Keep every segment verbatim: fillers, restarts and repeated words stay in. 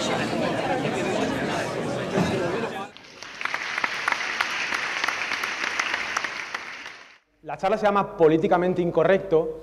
La charla se llama Políticamente Incorrecto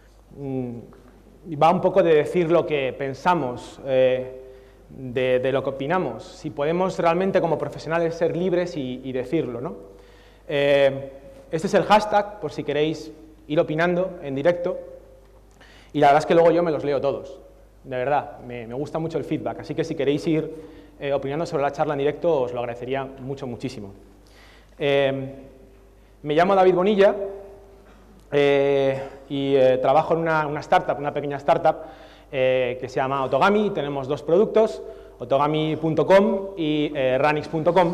y va un poco de decir lo que pensamos, eh, de, de lo que opinamos, si podemos realmente como profesionales ser libres y, y decirlo, ¿no? Eh, este es el hashtag, por si queréis ir opinando en directo, y la verdad es que luego yo me los leo todos, de verdad, me, me gusta mucho el feedback, así que si queréis ir eh, opinando sobre la charla en directo os lo agradecería mucho, muchísimo. Eh, me llamo David Bonilla eh, y eh, trabajo en una, una startup, una pequeña startup eh, que se llama Otogami. Tenemos dos productos, otogami punto com y eh, ranix punto com.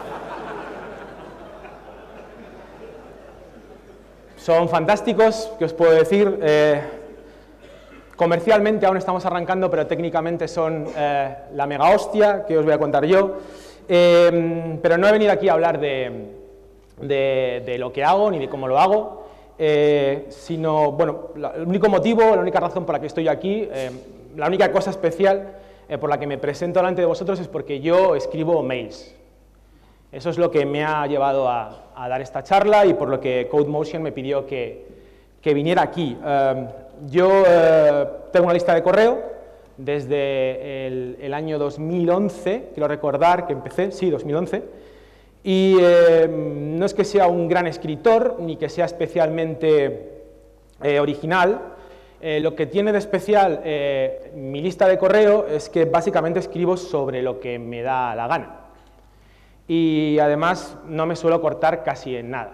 Son fantásticos, ¿qué os puedo decir? Eh, comercialmente aún estamos arrancando, pero técnicamente son eh, la mega hostia, que os voy a contar yo. Eh, pero no he venido aquí a hablar de, de, de lo que hago ni de cómo lo hago, eh, sino, bueno, la, el único motivo, la única razón por la que estoy aquí, eh, la única cosa especial eh, por la que me presento delante de vosotros es porque yo escribo mails. Eso es lo que me ha llevado a, a dar esta charla y por lo que CodeMotion me pidió que, que viniera aquí. Eh, yo eh, tengo una lista de correo desde el, el año dos mil once, quiero recordar que empecé, sí, dos mil once, y eh, no es que sea un gran escritor, ni que sea especialmente eh, original. Eh, lo que tiene de especial eh, mi lista de correo es que básicamente escribo sobre lo que me da la gana. Y además no me suelo cortar casi en nada.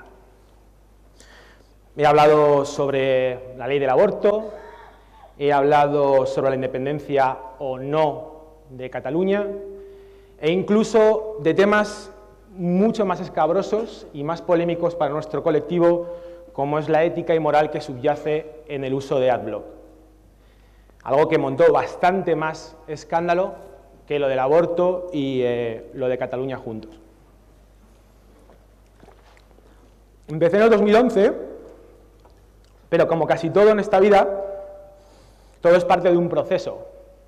He hablado sobre la ley del aborto, he hablado sobre la independencia o no de Cataluña, e incluso de temas mucho más escabrosos y más polémicos para nuestro colectivo, como es la ética y moral que subyace en el uso de AdBlock. Algo que montó bastante más escándalo que lo del aborto y eh, lo de Cataluña juntos. Empecé en el dos mil once, pero como casi todo en esta vida, todo es parte de un proceso.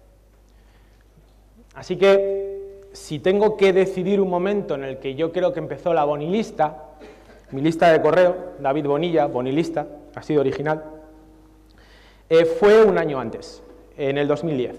Así que, si tengo que decidir un momento en el que yo creo que empezó la bonilista, mi lista de correo, David Bonilla, bonilista, ha sido original, eh, fue un año antes, en el dos mil diez.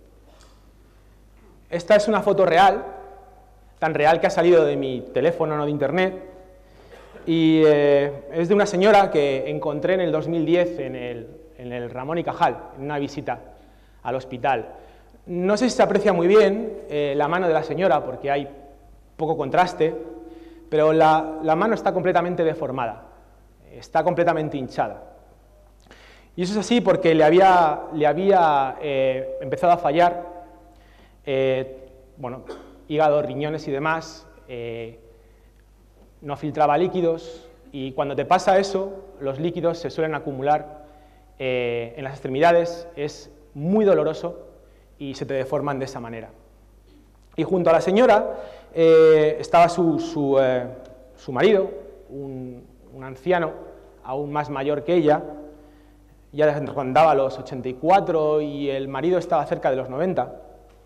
Esta es una foto real, tan real que ha salido de mi teléfono, no de internet, y eh, es de una señora que encontré en el dos mil diez en el, en el Ramón y Cajal, en una visita al hospital. No sé si se aprecia muy bien eh, la mano de la señora porque hay poco contraste, pero la, la mano está completamente deformada, está completamente hinchada. Y eso es así porque le había, le había eh, empezado a fallar, eh, bueno, hígado, riñones y demás, eh, no filtraba líquidos, y cuando te pasa eso, los líquidos se suelen acumular eh, en las extremidades, es muy doloroso y se te deforman de esa manera. Y junto a la señora eh, estaba su, su, eh, su marido, un, un anciano aún más mayor que ella, ya rondaba los ochenta y cuatro y el marido estaba cerca de los noventa.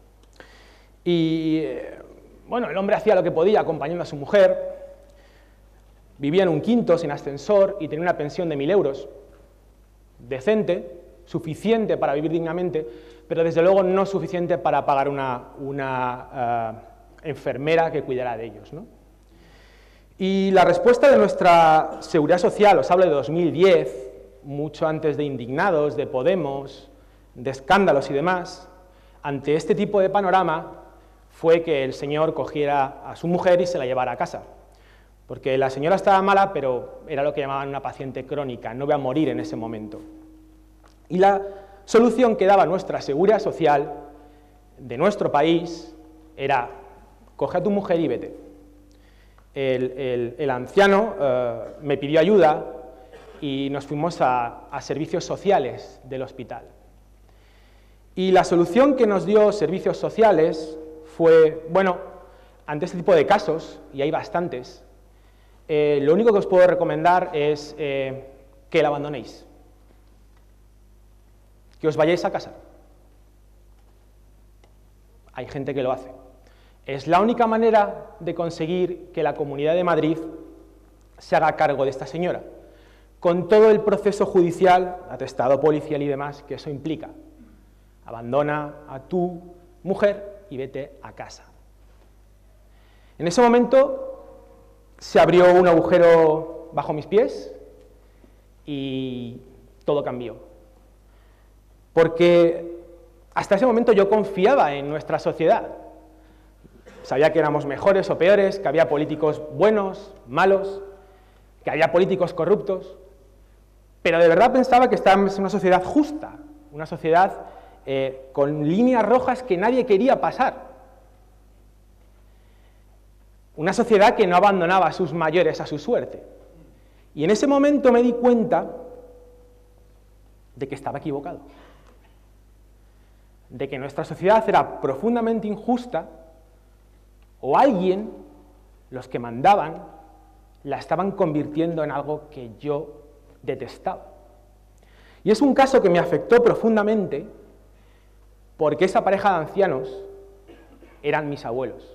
Y eh, bueno, el hombre hacía lo que podía acompañando a su mujer. Vivía en un quinto sin ascensor y tenía una pensión de mil euros, decente, suficiente para vivir dignamente, pero desde luego no suficiente para pagar una, una uh, enfermera que cuidara de ellos, ¿no? Y la respuesta de nuestra seguridad social, os hablo de dos mil diez, mucho antes de Indignados, de Podemos, de escándalos y demás, ante este tipo de panorama fue que el señor cogiera a su mujer y se la llevara a casa. Porque la señora estaba mala, pero era lo que llamaban una paciente crónica, no iba a morir en ese momento. Y la solución que daba nuestra seguridad social de nuestro país era, coge a tu mujer y vete. El, el, el anciano eh, me pidió ayuda y nos fuimos a, a servicios sociales del hospital. Y la solución que nos dio servicios sociales fue, bueno, ante este tipo de casos, y hay bastantes, Eh, lo único que os puedo recomendar es eh, que la abandonéis, que os vayáis a casa. hay gente que lo hace. Es la única manera de conseguir que la Comunidad de Madrid se haga cargo de esta señora, con todo el proceso judicial, atestado policial y demás que eso implica. Abandona a tu mujer y vete a casa. En ese momento se abrió un agujero bajo mis pies y todo cambió. Porque hasta ese momento yo confiaba en nuestra sociedad. Sabía que éramos mejores o peores, que había políticos buenos, malos, que había políticos corruptos, pero de verdad pensaba que estábamos en una sociedad justa, una sociedad eh, con líneas rojas que nadie quería pasar. Una sociedad que no abandonaba a sus mayores a su suerte. Y en ese momento me di cuenta de que estaba equivocado, de que nuestra sociedad era profundamente injusta, o alguien, los que mandaban, la estaban convirtiendo en algo que yo detestaba. Y es un caso que me afectó profundamente porque esa pareja de ancianos eran mis abuelos.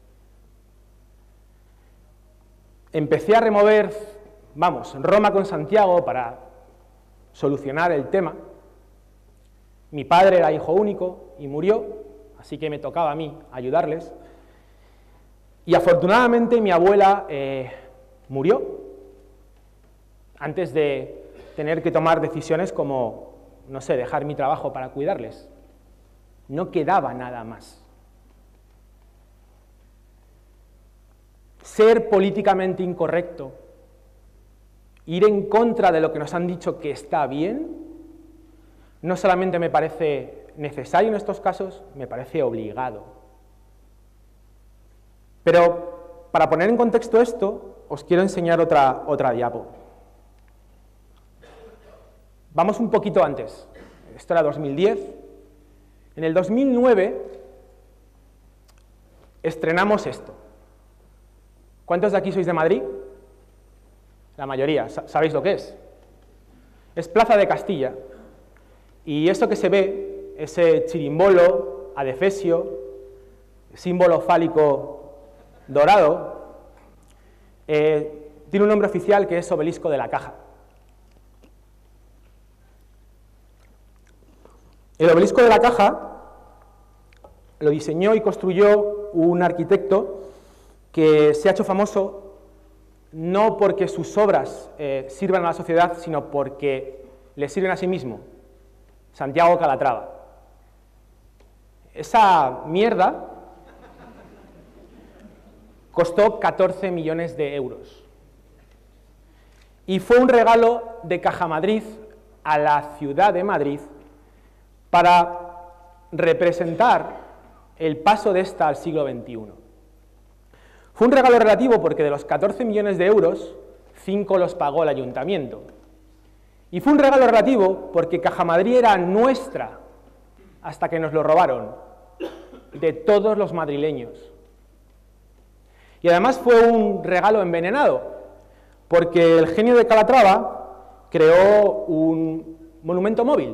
Empecé a remover, vamos, Roma con Santiago para solucionar el tema. Mi padre era hijo único y murió, así que me tocaba a mí ayudarles. Y afortunadamente mi abuela eh, murió antes de tener que tomar decisiones como, no sé, dejar mi trabajo para cuidarles. No quedaba nada más. Ser políticamente incorrecto, ir en contra de lo que nos han dicho que está bien, no solamente me parece necesario en estos casos, me parece obligado. Pero, para poner en contexto esto, os quiero enseñar otra, otra diapo. Vamos un poquito antes. Esto era dos mil diez. En el dos mil nueve estrenamos esto. ¿Cuántos de aquí sois de Madrid? La mayoría. ¿Sabéis lo que es? Es Plaza de Castilla. Y esto que se ve, ese chirimbolo, adefesio, símbolo fálico dorado, eh, tiene un nombre oficial que es Obelisco de la Caja. El Obelisco de la Caja lo diseñó y construyó un arquitecto que se ha hecho famoso no porque sus obras eh, sirvan a la sociedad, sino porque le sirven a sí mismo, Santiago Calatrava. Esa mierda costó catorce millones de euros. Y fue un regalo de Caja Madrid a la ciudad de Madrid para representar el paso de esta al siglo veintiuno. Fue un regalo relativo porque de los catorce millones de euros, cinco los pagó el ayuntamiento. Y fue un regalo relativo porque Caja Madrid era nuestra hasta que nos lo robaron, de todos los madrileños. Y además fue un regalo envenenado, porque el genio de Calatrava creó un monumento móvil.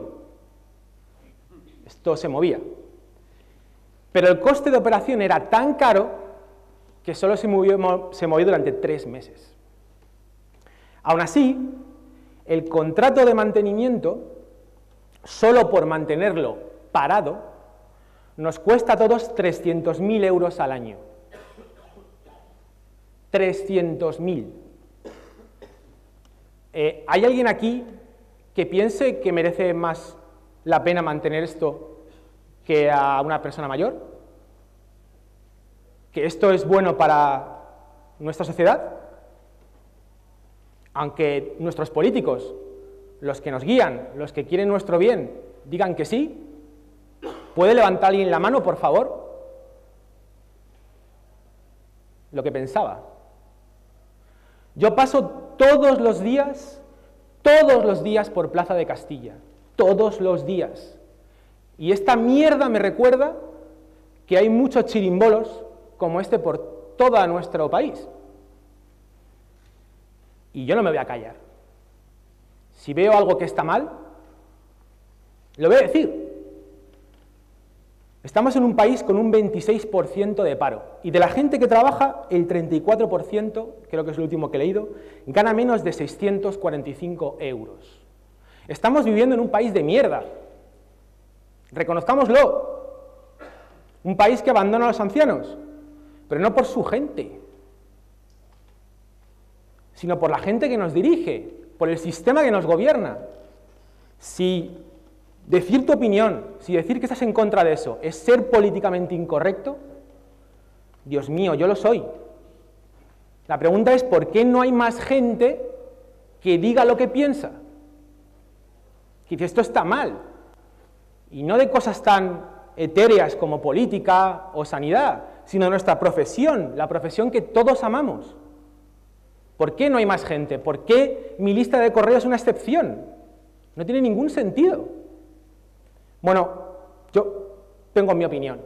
Esto se movía. Pero el coste de operación era tan caro que solo se movió, se movió durante tres meses. Aún así, el contrato de mantenimiento, solo por mantenerlo parado, nos cuesta a todos trescientos mil euros al año. trescientos mil. Eh, ¿Hay alguien aquí que piense que merece más la pena mantener esto que a una persona mayor? ¿Que esto es bueno para nuestra sociedad? Aunque nuestros políticos, los que nos guían, los que quieren nuestro bien, digan que sí, ¿puede levantar alguien la mano, por favor? Lo que pensaba. Yo paso todos los días, todos los días por Plaza de Castilla, todos los días. Y esta mierda me recuerda que hay muchos chirimbolos como este por todo nuestro país. Y yo no me voy a callar. Si veo algo que está mal, lo voy a decir. Estamos en un país con un veintiséis por ciento de paro, y de la gente que trabaja, el treinta y cuatro por ciento, creo que es lo último que he leído, gana menos de seiscientos cuarenta y cinco euros. Estamos viviendo en un país de mierda, reconozcámoslo, un país que abandona a los ancianos, pero no por su gente, sino por la gente que nos dirige, por el sistema que nos gobierna. Si decir tu opinión, si decir que estás en contra de eso es ser políticamente incorrecto, Dios mío, yo lo soy. La pregunta es, ¿por qué no hay más gente que diga lo que piensa? Que dice, esto está mal. Y no de cosas tan etéreas como política o sanidad, sino de nuestra profesión, la profesión que todos amamos. ¿Por qué no hay más gente? ¿Por qué mi lista de correo es una excepción? No tiene ningún sentido. Bueno, yo tengo mi opinión.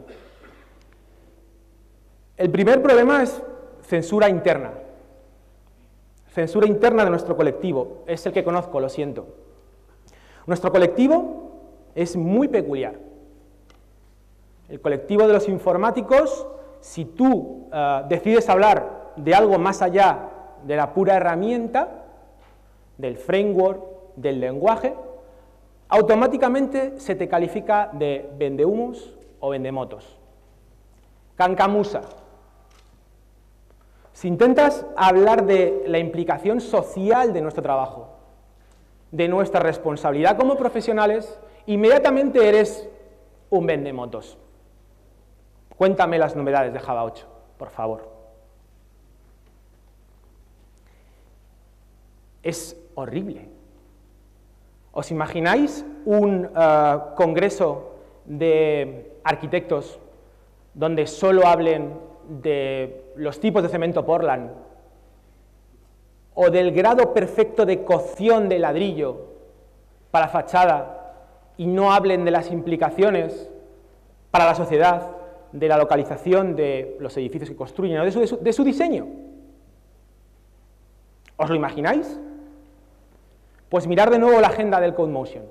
El primer problema es censura interna. Censura interna de nuestro colectivo. Es el que conozco, lo siento. Nuestro colectivo es muy peculiar. El colectivo de los informáticos, si tú uh, decides hablar de algo más allá de la pura herramienta, del framework, del lenguaje, automáticamente se te califica de vendehumos o vendemotos. Cancamusa. Si intentas hablar de la implicación social de nuestro trabajo, de nuestra responsabilidad como profesionales, inmediatamente eres un vendemotos. Cuéntame las novedades de Java ocho, por favor. Es horrible. ¿Os imagináis un uh, congreso de arquitectos donde solo hablen de los tipos de cemento Portland o del grado perfecto de cocción de ladrillo para fachada y no hablen de las implicaciones para la sociedad de la localización de los edificios que construyen o de su, de su, de su diseño? ¿Os lo imagináis? Pues mirar de nuevo la agenda del CodeMotion.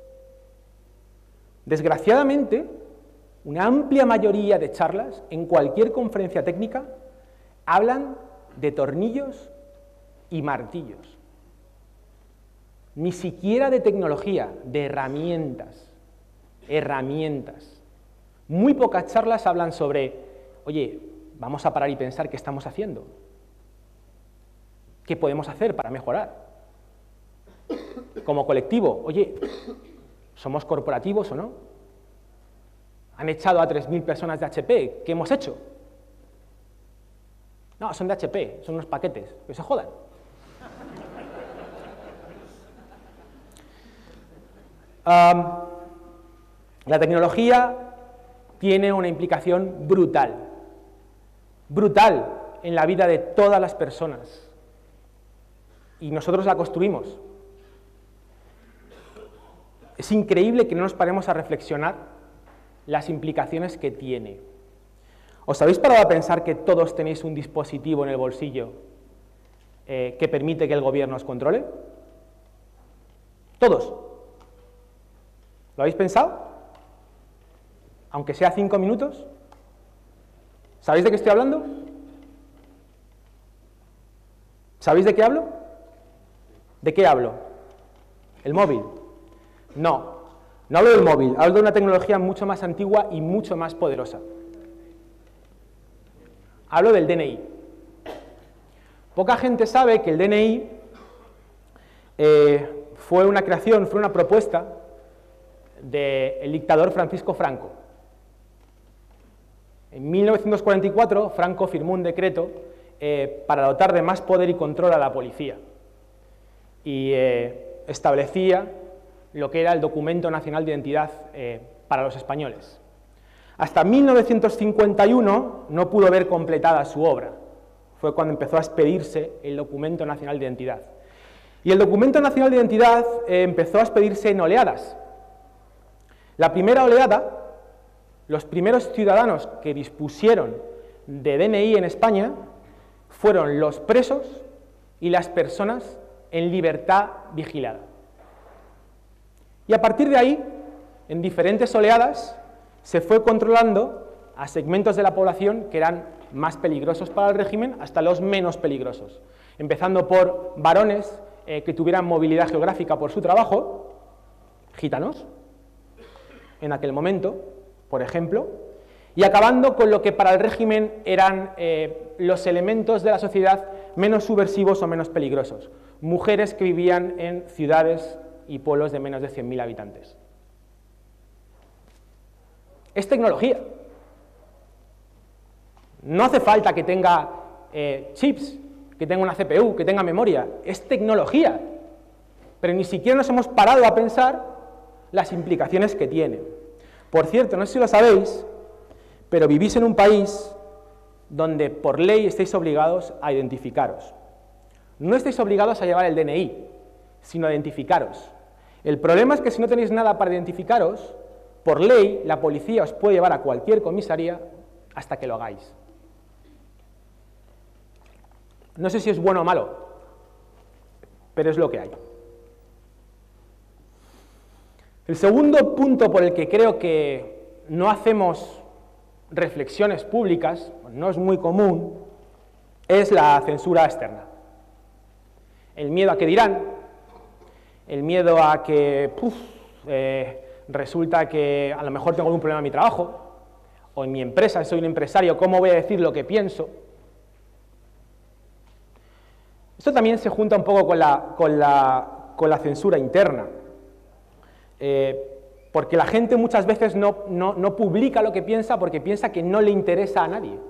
Desgraciadamente, una amplia mayoría de charlas en cualquier conferencia técnica hablan de tornillos y martillos. Ni siquiera de tecnología, de herramientas. Herramientas. Muy pocas charlas hablan sobre, oye, vamos a parar y pensar qué estamos haciendo. ¿Qué podemos hacer para mejorar? Como colectivo, oye, ¿somos corporativos o no? Han echado a tres mil personas de H P, ¿qué hemos hecho? No, son de H P, son unos paquetes, que se jodan. Um, la tecnología tiene una implicación brutal, brutal en la vida de todas las personas, y nosotros la construimos. Es increíble que no nos paremos a reflexionar las implicaciones que tiene. ¿Os habéis parado a pensar que todos tenéis un dispositivo en el bolsillo eh, que permite que el gobierno os controle? ¿Todos? ¿Lo habéis pensado? Aunque sea cinco minutos. ¿Sabéis de qué estoy hablando? ¿Sabéis de qué hablo? ¿De qué hablo? ¿El móvil? No, no hablo del móvil, hablo de una tecnología mucho más antigua y mucho más poderosa. Hablo del D N I. Poca gente sabe que el D N I eh, fue una creación, fue una propuesta del dictador Francisco Franco. En mil novecientos cuarenta y cuatro, Franco firmó un decreto eh, para dotar de más poder y control a la policía y eh, establecía lo que era el Documento Nacional de Identidad eh, para los españoles. Hasta mil novecientos cincuenta y uno no pudo ver completada su obra. Fue cuando empezó a expedirse el Documento Nacional de Identidad. Y el Documento Nacional de Identidad eh, empezó a expedirse en oleadas. La primera oleada, los primeros ciudadanos que dispusieron de D N I en España fueron los presos y las personas en libertad vigilada. Y a partir de ahí, en diferentes oleadas, se fue controlando a segmentos de la población que eran más peligrosos para el régimen hasta los menos peligrosos, empezando por varones eh, que tuvieran movilidad geográfica por su trabajo, gitanos, en aquel momento, por ejemplo, y acabando con lo que para el régimen eran eh, los elementos de la sociedad menos subversivos o menos peligrosos, mujeres que vivían en ciudades y pueblos de menos de cien mil habitantes. Es tecnología. No hace falta que tenga eh, chips, que tenga una C P U, que tenga memoria, es tecnología. Pero ni siquiera nos hemos parado a pensar las implicaciones que tiene. Por cierto, no sé si lo sabéis, pero vivís en un país donde por ley estáis obligados a identificaros. No estáis obligados a llevar el D N I, sino a identificaros. El problema es que si no tenéis nada para identificaros, por ley la policía os puede llevar a cualquier comisaría hasta que lo hagáis. No sé si es bueno o malo, pero es lo que hay. El segundo punto por el que creo que no hacemos reflexiones públicas, no es muy común, es la censura externa. El miedo a que dirán, el miedo a que puf, eh, resulta que a lo mejor tengo algún problema en mi trabajo, o en mi empresa, soy un empresario, ¿cómo voy a decir lo que pienso? Esto también se junta un poco con la, con la, con la censura interna, eh, porque la gente muchas veces no, no, no publica lo que piensa porque piensa que no le interesa a nadie.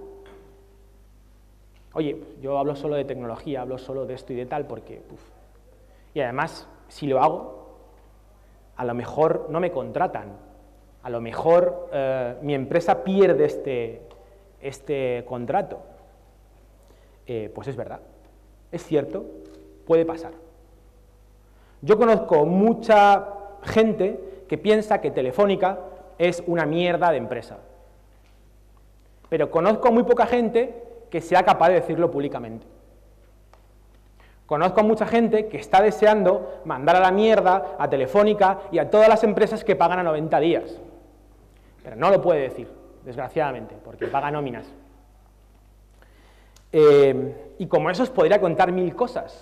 Oye, yo hablo solo de tecnología, hablo solo de esto y de tal, porque... Uf. Y además, si lo hago, a lo mejor no me contratan, a lo mejor eh, mi empresa pierde este, este contrato. Eh, pues es verdad, es cierto, puede pasar. Yo conozco mucha gente que piensa que Telefónica es una mierda de empresa, pero conozco muy poca gente que sea capaz de decirlo públicamente. Conozco a mucha gente que está deseando mandar a la mierda a Telefónica y a todas las empresas que pagan a noventa días, pero no lo puede decir, desgraciadamente, porque paga nóminas. Eh, y como eso os podría contar mil cosas.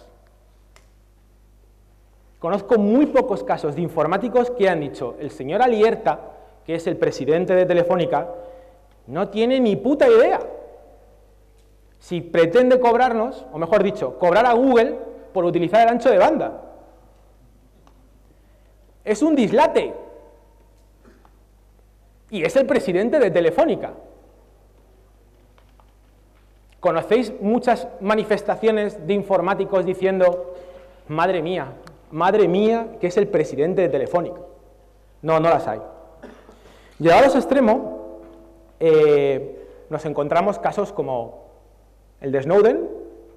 Conozco muy pocos casos de informáticos que han dicho, el señor Alierta, que es el presidente de Telefónica, no tiene ni puta idea si pretende cobrarnos, o mejor dicho, cobrar a Google por utilizar el ancho de banda. Es un dislate. Y es el presidente de Telefónica. ¿Conocéis muchas manifestaciones de informáticos diciendo, madre mía, madre mía, que es el presidente de Telefónica? No, no las hay. Llegados a extremo, eh, nos encontramos casos como el de Snowden,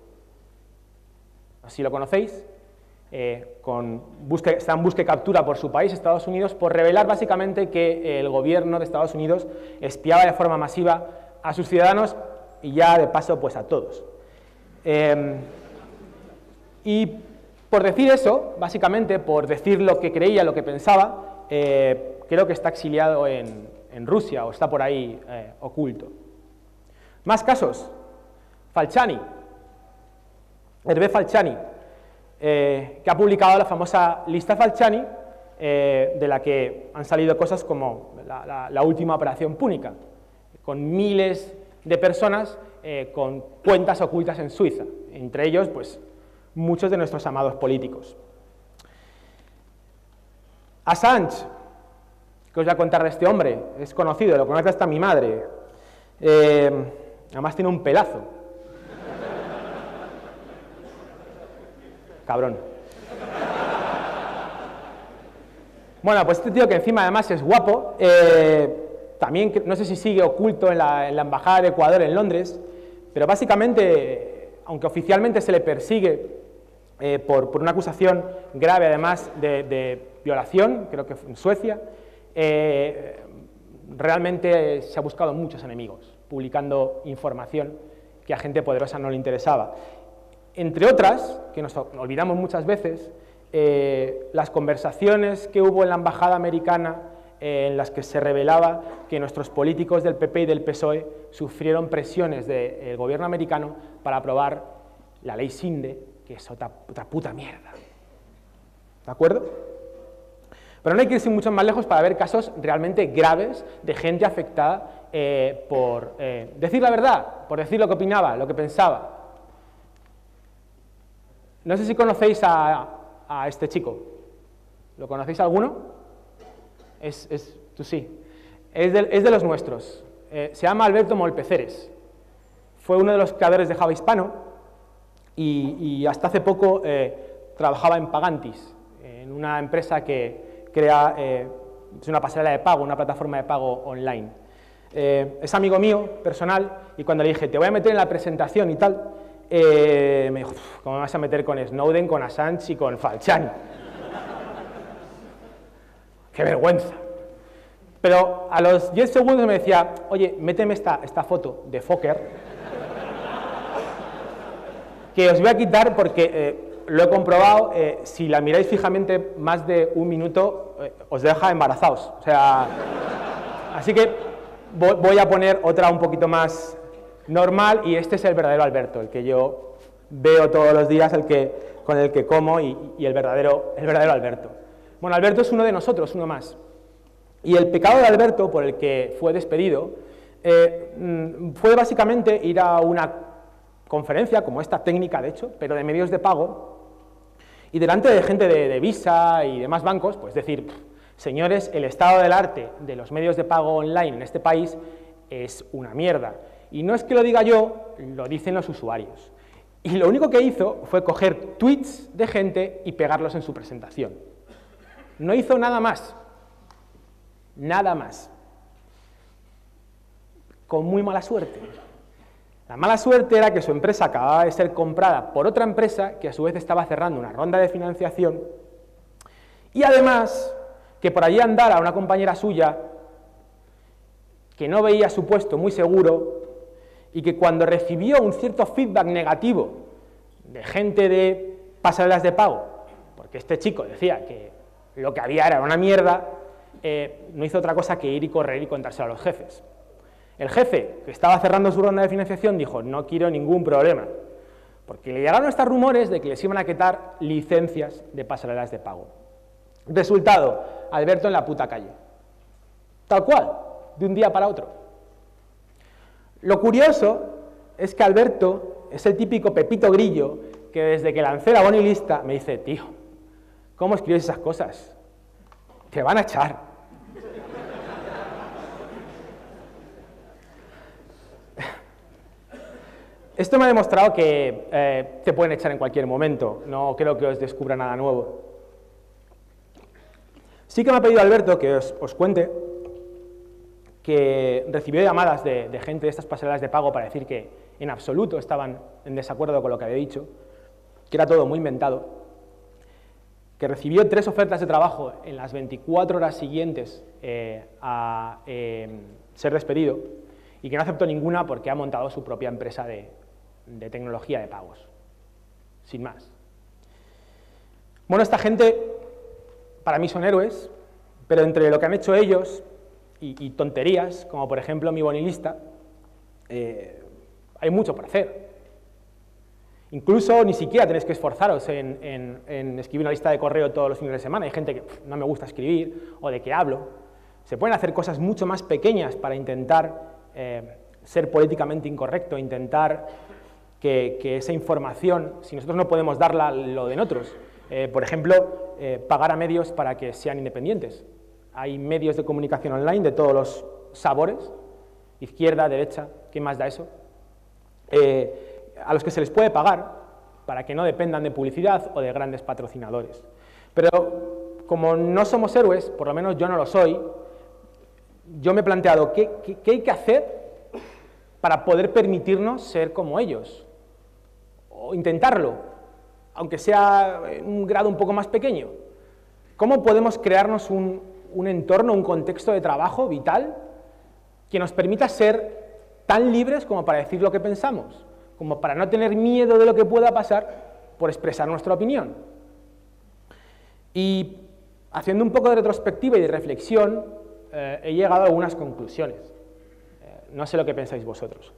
si lo conocéis, eh, con busque, está en busca y captura por su país, Estados Unidos, por revelar básicamente que el gobierno de Estados Unidos espiaba de forma masiva a sus ciudadanos y ya de paso pues a todos. Eh, y por decir eso, básicamente por decir lo que creía, lo que pensaba, eh, creo que está exiliado en, en Rusia o está por ahí eh, oculto. Más casos. Falciani, Hervé Falciani, eh, que ha publicado la famosa lista Falciani, eh, de la que han salido cosas como la, la, la última operación púnica, con miles de personas eh, con cuentas ocultas en Suiza, entre ellos pues muchos de nuestros amados políticos. Assange, que os voy a contar de este hombre, es conocido, lo conoce hasta mi madre, eh, además tiene un pelazo. Cabrón. Bueno, pues este tío que encima además es guapo, eh, también no sé si sigue oculto en la, en la Embajada de Ecuador en Londres, pero básicamente, aunque oficialmente se le persigue eh, por, por una acusación grave además de, de violación, creo que en Suecia, eh, realmente se ha buscado muchos enemigos, publicando información que a gente poderosa no le interesaba. Entre otras, que nos olvidamos muchas veces, eh, las conversaciones que hubo en la embajada americana eh, en las que se revelaba que nuestros políticos del P P y del P S O E sufrieron presiones del gobierno americano para aprobar la ley Sinde, que es otra, otra puta mierda. ¿De acuerdo? Pero no hay que irse mucho más lejos para ver casos realmente graves de gente afectada eh, por eh, decir la verdad, por decir lo que opinaba, lo que pensaba. No sé si conocéis a, a este chico. ¿Lo conocéis alguno? Es, es, tú sí. Es de, es de los nuestros. Eh, se llama Alberto Molpeceres. Fue uno de los creadores de Java Hispano y, y hasta hace poco eh, trabajaba en Pagantis, en una empresa que crea, eh, es una pasarela de pago, una plataforma de pago online. Eh, es amigo mío, personal, y cuando le dije, te voy a meter en la presentación y tal, eh, me dijo, ¿cómo me vas a meter con Snowden, con Assange y con Falciani? ¡Qué vergüenza! Pero a los diez segundos me decía, oye, méteme esta, esta foto de Fokker, que os voy a quitar porque eh, lo he comprobado, eh, si la miráis fijamente más de un minuto, eh, os deja embarazados. O sea, así que voy, voy a poner otra un poquito más normal, y este es el verdadero Alberto, el que yo veo todos los días, el que, con el que como, y, y el, verdadero, el verdadero Alberto. Bueno, Alberto es uno de nosotros, uno más. Y el pecado de Alberto, por el que fue despedido, eh, fue básicamente ir a una conferencia, como esta técnica de hecho, pero de medios de pago, y delante de gente de, de Visa y demás bancos, pues decir, señores, el estado del arte de los medios de pago online en este país es una mierda. Y no es que lo diga yo, lo dicen los usuarios. Y lo único que hizo fue coger tweets de gente y pegarlos en su presentación. No hizo nada más. Nada más. Con muy mala suerte. La mala suerte era que su empresa acababa de ser comprada por otra empresa que a su vez estaba cerrando una ronda de financiación, y además que por allí andara una compañera suya que no veía su puesto muy seguro y que cuando recibió un cierto feedback negativo de gente de pasarelas de pago, porque este chico decía que lo que había era una mierda, eh, no hizo otra cosa que ir y correr y contárselo a los jefes. El jefe, que estaba cerrando su ronda de financiación, dijo, no quiero ningún problema, porque le llegaron estos rumores de que les iban a quitar licencias de pasarelas de pago. Resultado, Alberto en la puta calle. Tal cual, de un día para otro. Lo curioso es que Alberto es el típico Pepito Grillo que desde que lancé la Bonilista me dice, tío, ¿cómo escribes esas cosas? Te van a echar. Esto me ha demostrado que eh, te pueden echar en cualquier momento, no creo que os descubra nada nuevo. Sí que me ha pedido Alberto que os, os cuente que recibió llamadas de, de gente de estas pasarelas de pago para decir que en absoluto estaban en desacuerdo con lo que había dicho, que era todo muy inventado, que recibió tres ofertas de trabajo en las veinticuatro horas siguientes eh, a eh, ser despedido, y que no aceptó ninguna porque ha montado su propia empresa de, de tecnología de pagos, sin más. Bueno, esta gente para mí son héroes, pero entre lo que han hecho ellos y, y tonterías, como por ejemplo mi Bonilista, eh, hay mucho por hacer. Incluso ni siquiera tenéis que esforzaros en, en, en escribir una lista de correo todos los fines de semana. Hay gente que pff, no me gusta escribir o de qué hablo. Se pueden hacer cosas mucho más pequeñas para intentar eh, ser políticamente incorrecto, intentar que, que esa información, si nosotros no podemos darla, lo den otros. Eh, por ejemplo, eh, pagar a medios para que sean independientes. Hay medios de comunicación online de todos los sabores, izquierda, derecha, ¿qué más da eso? Eh, a los que se les puede pagar para que no dependan de publicidad o de grandes patrocinadores. Pero como no somos héroes, por lo menos yo no lo soy, yo me he planteado qué, qué, qué hay que hacer para poder permitirnos ser como ellos, o intentarlo, aunque sea en un grado un poco más pequeño. ¿Cómo podemos crearnos un, un entorno, un contexto de trabajo vital que nos permita ser tan libres como para decir lo que pensamos, como para no tener miedo de lo que pueda pasar por expresar nuestra opinión? Y haciendo un poco de retrospectiva y de reflexión, eh, he llegado a algunas conclusiones. Eh, no sé lo que pensáis vosotros.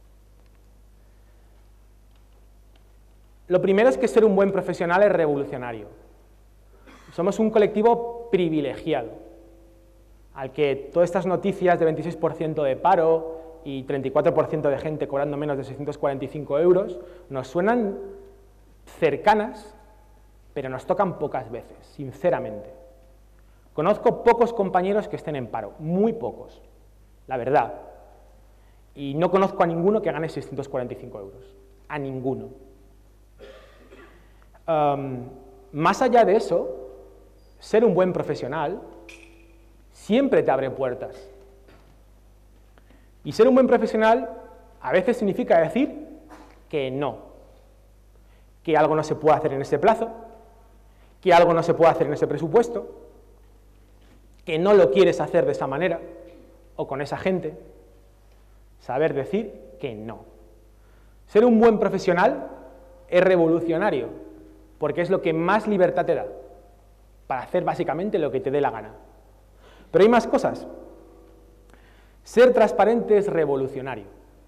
Lo primero es que ser un buen profesional es revolucionario. Somos un colectivo privilegiado, al que todas estas noticias de veintiséis por ciento de paro y treinta y cuatro por ciento de gente cobrando menos de seiscientos cuarenta y cinco euros nos suenan cercanas, pero nos tocan pocas veces, sinceramente. Conozco pocos compañeros que estén en paro, muy pocos, la verdad. Y no conozco a ninguno que gane seiscientos cuarenta y cinco euros, a ninguno. Um, más allá de eso, ser un buen profesional siempre te abre puertas. Y ser un buen profesional a veces significa decir que no, que algo no se puede hacer en ese plazo, que algo no se puede hacer en ese presupuesto, que no lo quieres hacer de esa manera o con esa gente. Saber decir que no. Ser un buen profesional es revolucionario, porque es lo que más libertad te da para hacer básicamente lo que te dé la gana. Pero hay más cosas. Ser transparente es revolucionario.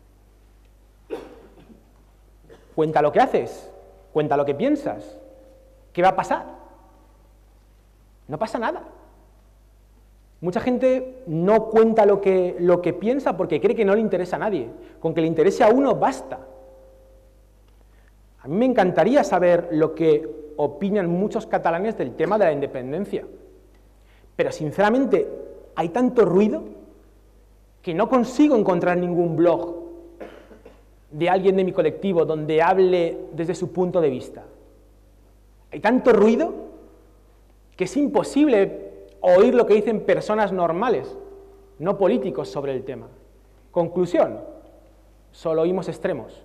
Cuenta lo que haces, cuenta lo que piensas. ¿Qué va a pasar? No pasa nada. Mucha gente no cuenta lo que, lo que piensa porque cree que no le interesa a nadie. Con que le interese a uno basta. A mí me encantaría saber lo que opinan muchos catalanes del tema de la independencia. Pero sinceramente hay tanto ruido que no consigo encontrar ningún blog de alguien de mi colectivo donde hable desde su punto de vista. Hay tanto ruido que es imposible oír lo que dicen personas normales, no políticos, sobre el tema. Conclusión, solo oímos extremos.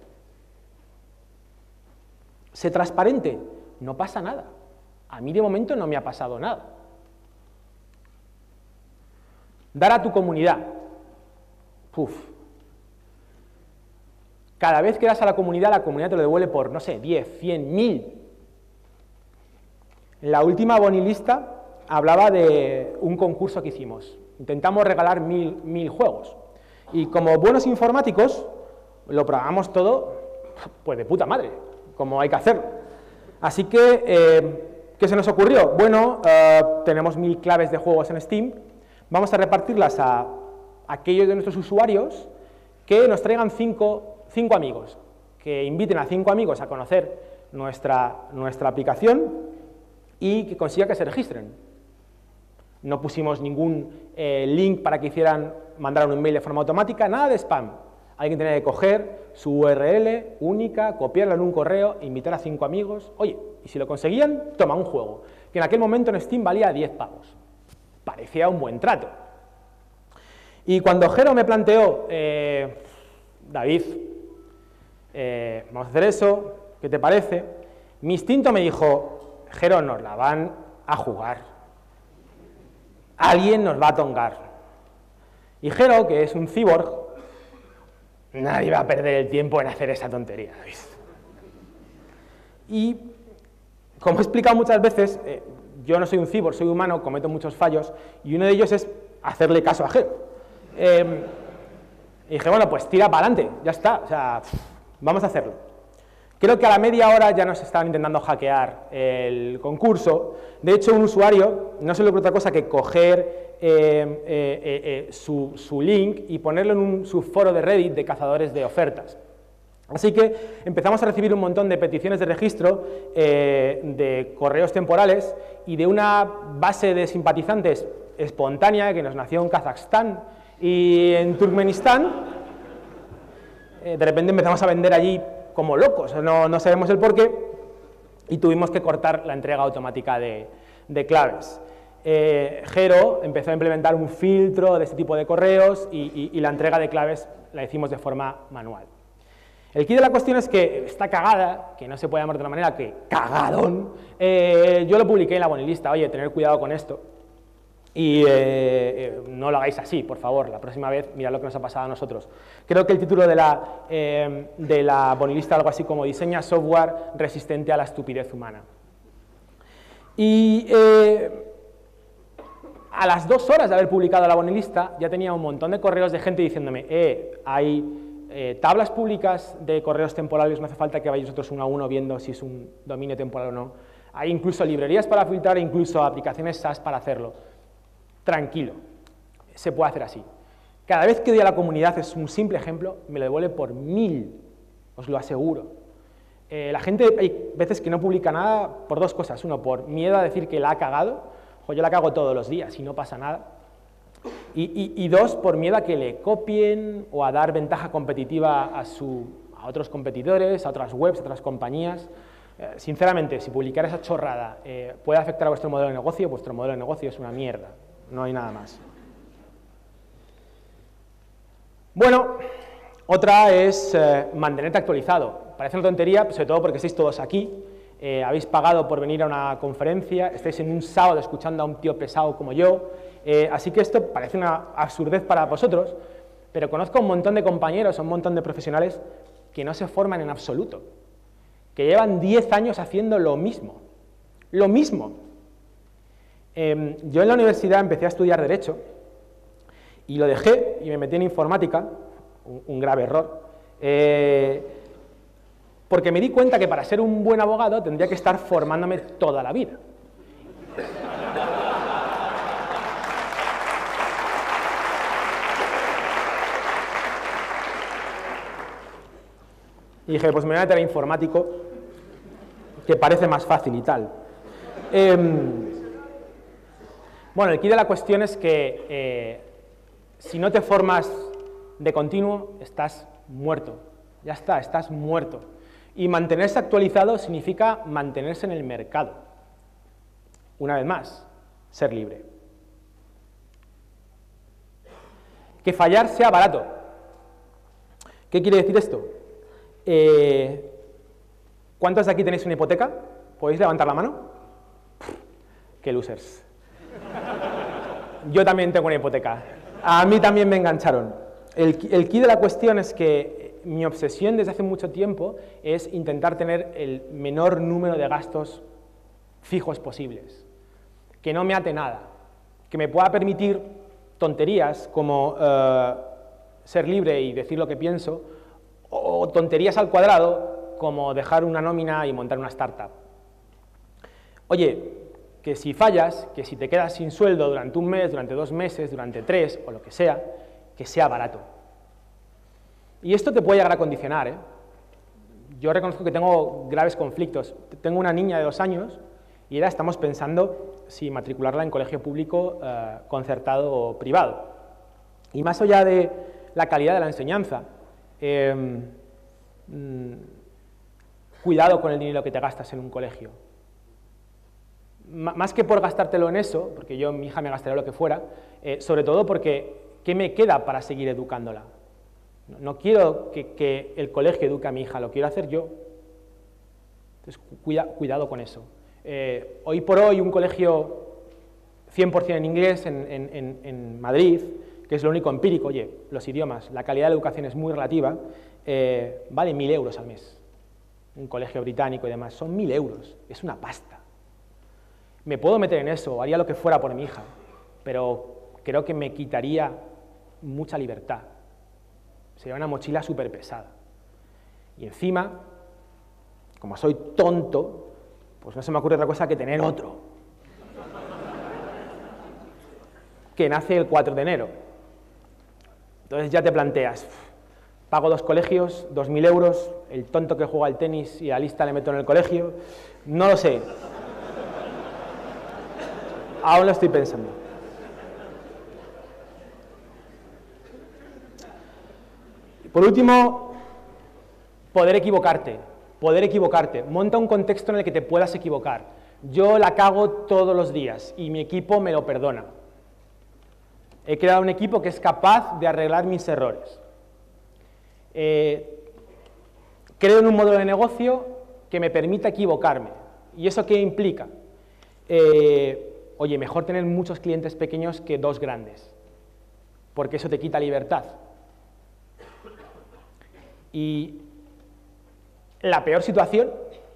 Sé transparente, no pasa nada. A mí de momento no me ha pasado nada. Dar a tu comunidad. Uf. Cada vez que das a la comunidad, la comunidad te lo devuelve por, no sé, diez, cien, mil. En la última bonilista hablaba de un concurso que hicimos. Intentamos regalar mil, mil juegos. Y como buenos informáticos, lo programamos todo, pues de puta madre, como hay que hacerlo. Así que, eh, ¿qué se nos ocurrió? Bueno, eh, tenemos mil claves de juegos en Steam, vamos a repartirlas a, a aquellos de nuestros usuarios que nos traigan cinco, cinco amigos, que inviten a cinco amigos a conocer nuestra, nuestra aplicación y que consiga que se registren. No pusimos ningún eh, link para que hicieran, mandaran un mail de forma automática, nada de spam. Alguien tenía que coger su U R L única, copiarla en un correo, invitar a cinco amigos. Oye, y si lo conseguían, toma un juego, que en aquel momento en Steam valía diez pavos. Parecía un buen trato. Y cuando Jero me planteó, eh, David, eh, vamos a hacer eso, ¿qué te parece? Mi instinto me dijo, Jero, nos la van a jugar. Alguien nos va a tongar. Y Jero, que es un cyborg, nadie va a perder el tiempo en hacer esa tontería, David. Y, como he explicado muchas veces, eh, yo no soy un cyborg, soy humano, cometo muchos fallos, y uno de ellos es hacerle caso a Jero. Eh, y dije, bueno, pues tira para adelante, ya está, o sea, vamos a hacerlo. Creo que a la media hora ya nos estaban intentando hackear el concurso. De hecho, un usuario no se le ocurre otra cosa que coger eh, eh, eh, eh, su, su link y ponerlo en un subforo de Reddit de cazadores de ofertas. Así que empezamos a recibir un montón de peticiones de registro, eh, de correos temporales y de una base de simpatizantes espontánea que nos nació en Kazajstán y en Turkmenistán. Eh, de repente empezamos a vender allí como locos, no, no sabemos el porqué, y tuvimos que cortar la entrega automática de, de claves. Eh, Jero empezó a implementar un filtro de este tipo de correos y, y, y la entrega de claves la hicimos de forma manual. El quid de la cuestión es que esta cagada, que no se puede llamar de otra manera que cagadón, eh, yo lo publiqué en la bonilista, oye, tener cuidado con esto. Y eh, eh, no lo hagáis así, por favor, la próxima vez mirad lo que nos ha pasado a nosotros. Creo que el título de la, eh, de la bonilista algo así como diseña software resistente a la estupidez humana. Y eh, A las dos horas de haber publicado la bonelista, ya tenía un montón de correos de gente diciéndome, eh, hay eh, tablas públicas de correos temporales, no hace falta que vayáis vosotros uno a uno viendo si es un dominio temporal o no. Hay incluso librerías para filtrar, incluso aplicaciones SaaS para hacerlo. Tranquilo, se puede hacer así. Cada vez que doy a la comunidad, es un simple ejemplo, me lo devuelve por mil, os lo aseguro. Eh, la gente, hay veces que no publica nada por dos cosas. Uno, por miedo a decir que la ha cagado. O yo la cago todos los días y no pasa nada. Y, y, y dos, por miedo a que le copien o a dar ventaja competitiva a, su, a otros competidores, a otras webs, a otras compañías. Eh, sinceramente, si publicar esa chorrada eh, puede afectar a vuestro modelo de negocio, vuestro modelo de negocio es una mierda. No hay nada más. Bueno, otra es eh, mantenerte actualizado. Parece una tontería, sobre todo porque estáis todos aquí. Eh, habéis pagado por venir a una conferencia, estáis en un sábado escuchando a un tío pesado como yo, eh, así que esto parece una absurdez para vosotros, pero conozco a un montón de compañeros, a un montón de profesionales que no se forman en absoluto, que llevan diez años haciendo lo mismo, lo mismo. Eh, yo en la universidad empecé a estudiar Derecho y lo dejé y me metí en informática, un, un grave error, eh, porque me di cuenta que para ser un buen abogado tendría que estar formándome toda la vida. Y dije, pues me voy a meter a informático, que parece más fácil y tal. Eh, bueno, el quid de la cuestión es que eh, si no te formas de continuo, estás muerto. Ya está, estás muerto. Y mantenerse actualizado significa mantenerse en el mercado. Una vez más, ser libre. Que fallar sea barato. ¿Qué quiere decir esto? Eh, ¿Cuántos de aquí tenéis una hipoteca? ¿Podéis levantar la mano? ¡Qué losers! Yo también tengo una hipoteca. A mí también me engancharon. El, el quid de la cuestión es que mi obsesión desde hace mucho tiempo es intentar tener el menor número de gastos fijos posibles, que no me ate nada, que me pueda permitir tonterías como uh, ser libre y decir lo que pienso, o tonterías al cuadrado como dejar una nómina y montar una startup. Oye, que si fallas, que si te quedas sin sueldo durante un mes, durante dos meses, durante tres o lo que sea, que sea barato. Y esto te puede llegar a condicionar, ¿eh? Yo reconozco que tengo graves conflictos. Tengo una niña de dos años y ahora estamos pensando si matricularla en colegio público, eh, concertado o privado. Y más allá de la calidad de la enseñanza, eh, mmm, cuidado con el dinero que te gastas en un colegio. M- más que por gastártelo en eso, porque yo, mi hija, me gastaría lo que fuera, eh, sobre todo porque, ¿qué me queda para seguir educándola? No quiero que, que el colegio eduque a mi hija, lo quiero hacer yo. Entonces, cuida, cuidado con eso. Eh, hoy por hoy, un colegio cien por cien en inglés en, en, en Madrid, que es lo único empírico, oye, los idiomas, la calidad de la educación es muy relativa, eh, vale mil euros al mes. Un colegio británico y demás, son mil euros, es una pasta. Me puedo meter en eso, haría lo que fuera por mi hija, pero creo que me quitaría mucha libertad. Sería una mochila súper pesada. Y encima, como soy tonto, pues no se me ocurre otra cosa que tener otro. Que nace el cuatro de enero. Entonces ya te planteas, pago dos colegios, dos mil euros, el tonto que juega al tenis y a la lista le meto en el colegio, no lo sé. Aún lo estoy pensando. Por último, poder equivocarte, poder equivocarte. Monta un contexto en el que te puedas equivocar. Yo la cago todos los días y mi equipo me lo perdona. He creado un equipo que es capaz de arreglar mis errores. Eh, creo en un modelo de negocio que me permita equivocarme. ¿Y eso qué implica? Eh, oye, mejor tener muchos clientes pequeños que dos grandes, porque eso te quita libertad. Y la peor situación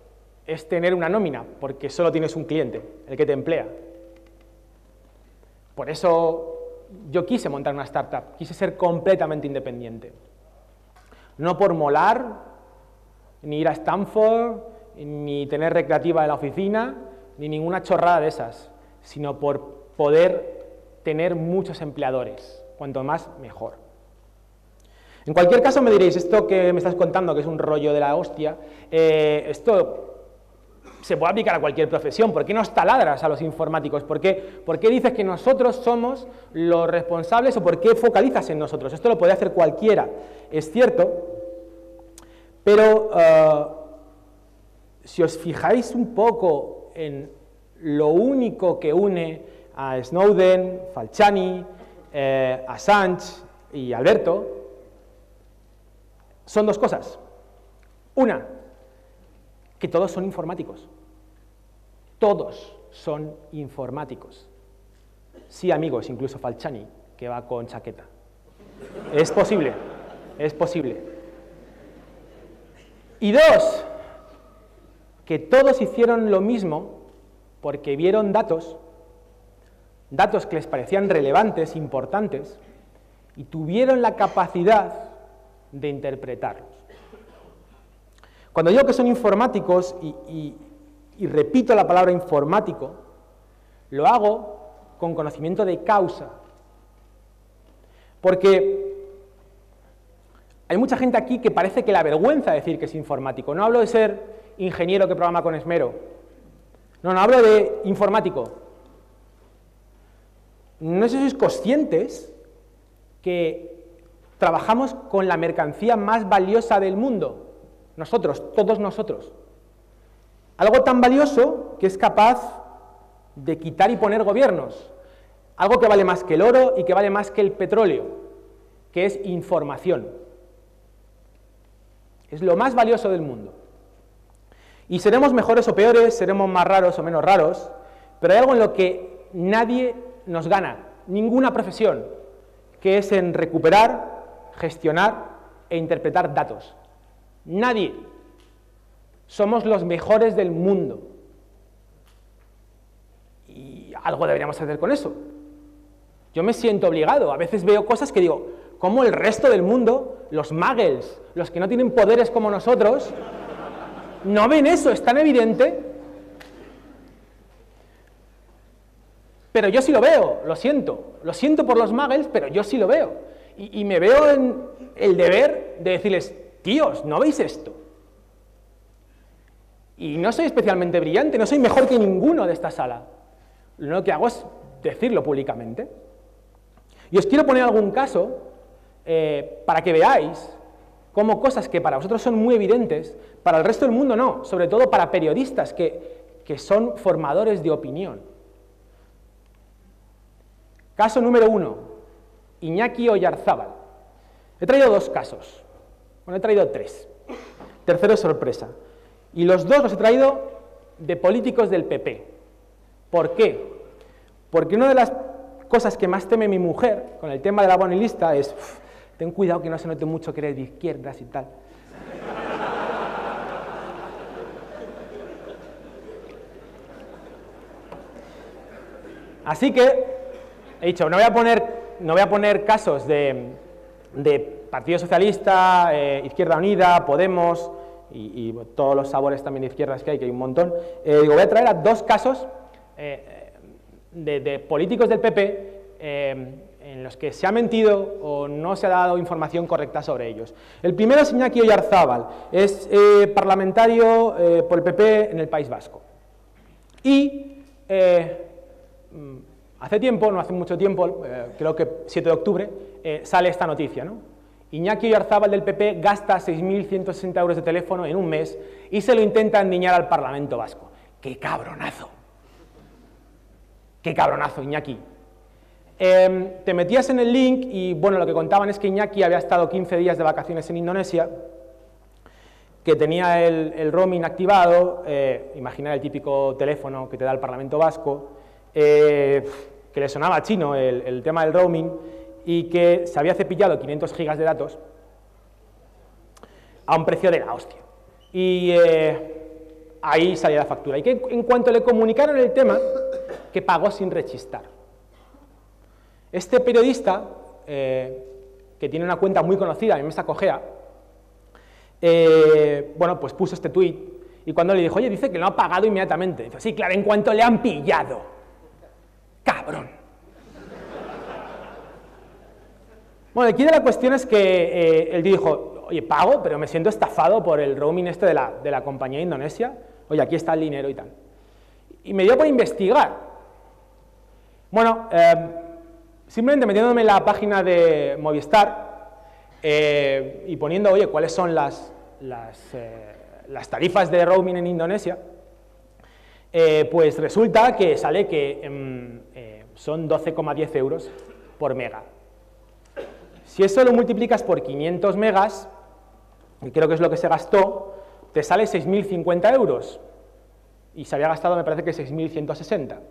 es tener una nómina, porque solo tienes un cliente, el que te emplea. Por eso yo quise montar una startup, quise ser completamente independiente. No por molar, ni ir a Stanford, ni tener recreativa en la oficina, ni ninguna chorrada de esas, sino por poder tener muchos empleadores, cuanto más mejor. En cualquier caso me diréis, esto que me estás contando, que es un rollo de la hostia, eh, esto se puede aplicar a cualquier profesión. ¿Por qué nos taladras a los informáticos? ¿Por qué, ¿Por qué dices que nosotros somos los responsables o por qué focalizas en nosotros? Esto lo puede hacer cualquiera, es cierto, pero uh, si os fijáis un poco en lo único que une a Snowden, Falciani, eh, Assange y Alberto, son dos cosas. Una, que todos son informáticos. Todos son informáticos. Sí, amigos, incluso Falciani, que va con chaqueta. Es posible, es posible. Y dos, que todos hicieron lo mismo porque vieron datos, datos que les parecían relevantes, importantes, y tuvieron la capacidad de interpretarlos. Cuando digo que son informáticos, y, y, y repito la palabra informático, lo hago con conocimiento de causa. Porque hay mucha gente aquí que parece que le avergüenza decir que es informático. No hablo de ser ingeniero que programa con esmero. No, no hablo de informático. No sé si sois conscientes que trabajamos con la mercancía más valiosa del mundo. Nosotros, todos nosotros. Algo tan valioso que es capaz de quitar y poner gobiernos. Algo que vale más que el oro y que vale más que el petróleo, que es información. Es lo más valioso del mundo. Y seremos mejores o peores, seremos más raros o menos raros, pero hay algo en lo que nadie nos gana, ninguna profesión, que es en recuperar, gestionar e interpretar datos. Nadie. Somos los mejores del mundo. Y algo deberíamos hacer con eso. Yo me siento obligado. A veces veo cosas que digo, ¿cómo el resto del mundo, los muggles, los que no tienen poderes como nosotros, no ven eso? Es tan evidente. Pero yo sí lo veo, lo siento. Lo siento por los muggles, pero yo sí lo veo. Y, y me veo en el deber de decirles, tíos, ¿no veis esto? Y no soy especialmente brillante, no soy mejor que ninguno de esta sala. Lo único que hago es decirlo públicamente. Y os quiero poner algún caso eh, para que veáis cómo cosas que para vosotros son muy evidentes, para el resto del mundo no, sobre todo para periodistas que, que son formadores de opinión. Caso número uno, Iñaki Oyarzábal. He traído dos casos. Bueno, he traído tres. Tercero es sorpresa. Y los dos los he traído de políticos del P P. ¿Por qué? Porque una de las cosas que más teme mi mujer con el tema de la bonilista es uff, ten cuidado que no se note mucho que eres de izquierdas y tal. Así que he dicho, no voy a poner, no voy a poner casos de, de Partido Socialista, eh, Izquierda Unida, Podemos y, y todos los sabores también de izquierdas que hay, que hay un montón. Eh, digo, voy a traer a dos casos eh, de, de políticos del P P eh, en los que se ha mentido o no se ha dado información correcta sobre ellos. El primero es Iñaki Oyarzábal, es eh, parlamentario eh, por el P P en el País Vasco. Y eh, hace tiempo, no hace mucho tiempo, eh, creo que siete de octubre, eh, sale esta noticia, ¿no? Iñaki Oyarzábal del P P gasta seis mil ciento sesenta euros de teléfono en un mes y se lo intenta endiñar al Parlamento Vasco. ¡Qué cabronazo! ¡Qué cabronazo, Iñaki! Eh, te metías en el link y, bueno, lo que contaban es que Iñaki había estado quince días de vacaciones en Indonesia, que tenía el, el roaming activado, eh, imaginar el típico teléfono que te da el Parlamento Vasco, eh, que le sonaba chino el, el tema del roaming, y que se había cepillado quinientos gigas de datos a un precio de la hostia. Y eh, ahí salía la factura. Y que en cuanto le comunicaron el tema, que pagó sin rechistar. Este periodista, eh, que tiene una cuenta muy conocida, mi mesa cojea, eh, bueno, pues puso este tuit, y cuando le dijo, oye, dice que lo ha pagado inmediatamente, dice, sí, claro, en cuanto le han pillado. Cabrón. Bueno, aquí de la cuestión es que eh, él dijo, oye, pago, pero me siento estafado por el roaming este de la, de la compañía indonesia, oye, aquí está el dinero y tal. Y me dio por investigar. Bueno, eh, simplemente metiéndome en la página de Movistar eh, y poniendo, oye, cuáles son las, las, eh, las tarifas de roaming en Indonesia, eh, pues resulta que sale que eh, eh, son doce coma diez euros por mega. Si eso lo multiplicas por quinientos megas, que creo que es lo que se gastó, te sale seis mil cincuenta euros. Y se había gastado, me parece que seis mil ciento sesenta.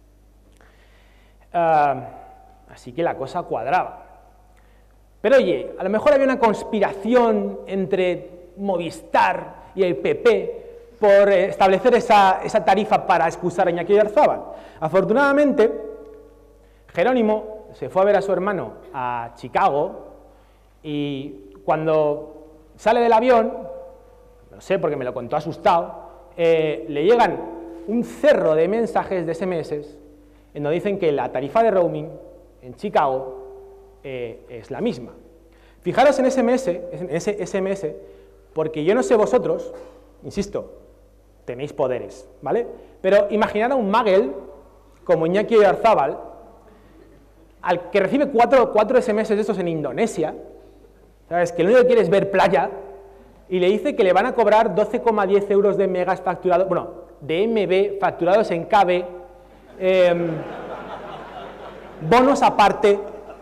Uh, así que la cosa cuadraba. Pero oye, a lo mejor había una conspiración entre Movistar y el P P por establecer esa, esa tarifa para excusar a Iñaki Oyarzábal. Afortunadamente, Jerónimo se fue a ver a su hermano a Chicago y cuando sale del avión, no sé porque me lo contó asustado, eh, le llegan un cerro de mensajes de ese eme ese en donde dicen que la tarifa de roaming en Chicago eh, es la misma. Fijaros en ese eme ese, en ese ese eme ese, porque yo no sé vosotros, insisto, tenéis poderes, ¿vale? Pero imaginad a un magel como Iñaki Oyarzábal, al que recibe cuatro, cuatro ese eme ese de estos en Indonesia, ¿sabes? Que lo único que quiere es ver playa, y le dice que le van a cobrar doce coma diez euros de megas facturados, bueno, de eme be facturados en ka be, eh, bonos aparte.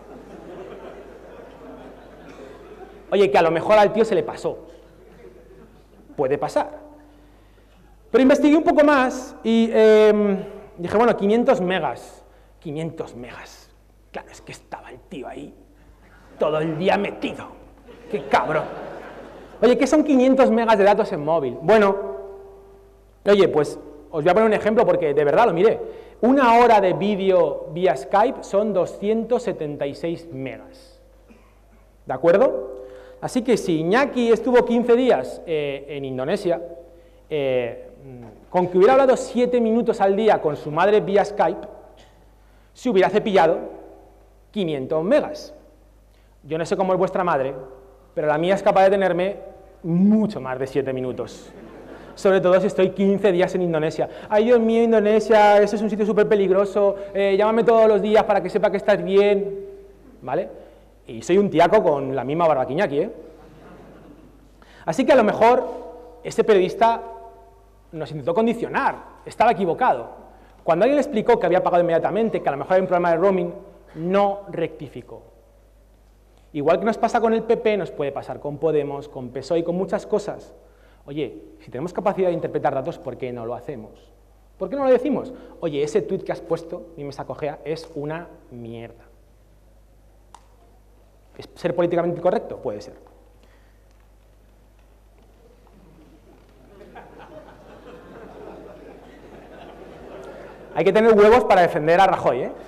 Oye, que a lo mejor al tío se le pasó. Puede pasar. Pero investigué un poco más y eh, dije, bueno, quinientos megas. quinientos megas. Claro, es que estaba el tío ahí todo el día metido. ¡Qué cabrón! Oye, ¿qué son quinientos megas de datos en móvil? Bueno, oye, pues os voy a poner un ejemplo porque de verdad lo miré. Una hora de vídeo vía Skype son doscientos setenta y seis megas. ¿De acuerdo? Así que si Iñaki estuvo quince días eh, en Indonesia, eh, con que hubiera hablado siete minutos al día con su madre vía Skype, se hubiera cepillado quinientos megas. Yo no sé cómo es vuestra madre, pero la mía es capaz de tenerme mucho más de siete minutos. Sobre todo si estoy quince días en Indonesia. Ay, Dios mío, Indonesia, eso es un sitio súper peligroso, eh, llámame todos los días para que sepa que estás bien, ¿vale? Y soy un tiaco con la misma barba que Iñaki, ¿eh? Así que a lo mejor ese periodista nos intentó condicionar, estaba equivocado. Cuando alguien le explicó que había pagado inmediatamente, que a lo mejor hay un problema de roaming, no rectificó. Igual que nos pasa con el P P, nos puede pasar con Podemos, con P S O E y con muchas cosas. Oye, si tenemos capacidad de interpretar datos, ¿por qué no lo hacemos? ¿Por qué no lo decimos? Oye, ese tuit que has puesto, mi mesa cojea, es una mierda. ¿Es ser políticamente correcto? Puede ser. Hay que tener huevos para defender a Rajoy, ¿eh?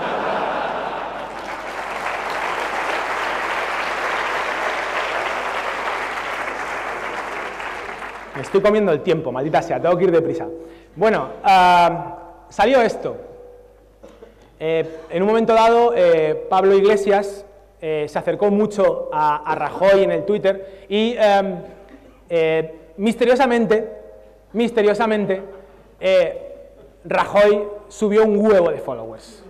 Me estoy comiendo el tiempo, maldita sea, tengo que ir deprisa. Bueno, uh, salió esto. Eh, en un momento dado, eh, Pablo Iglesias eh, se acercó mucho a, a Rajoy en el Twitter y eh, eh, misteriosamente, misteriosamente, eh, Rajoy subió un huevo de followers.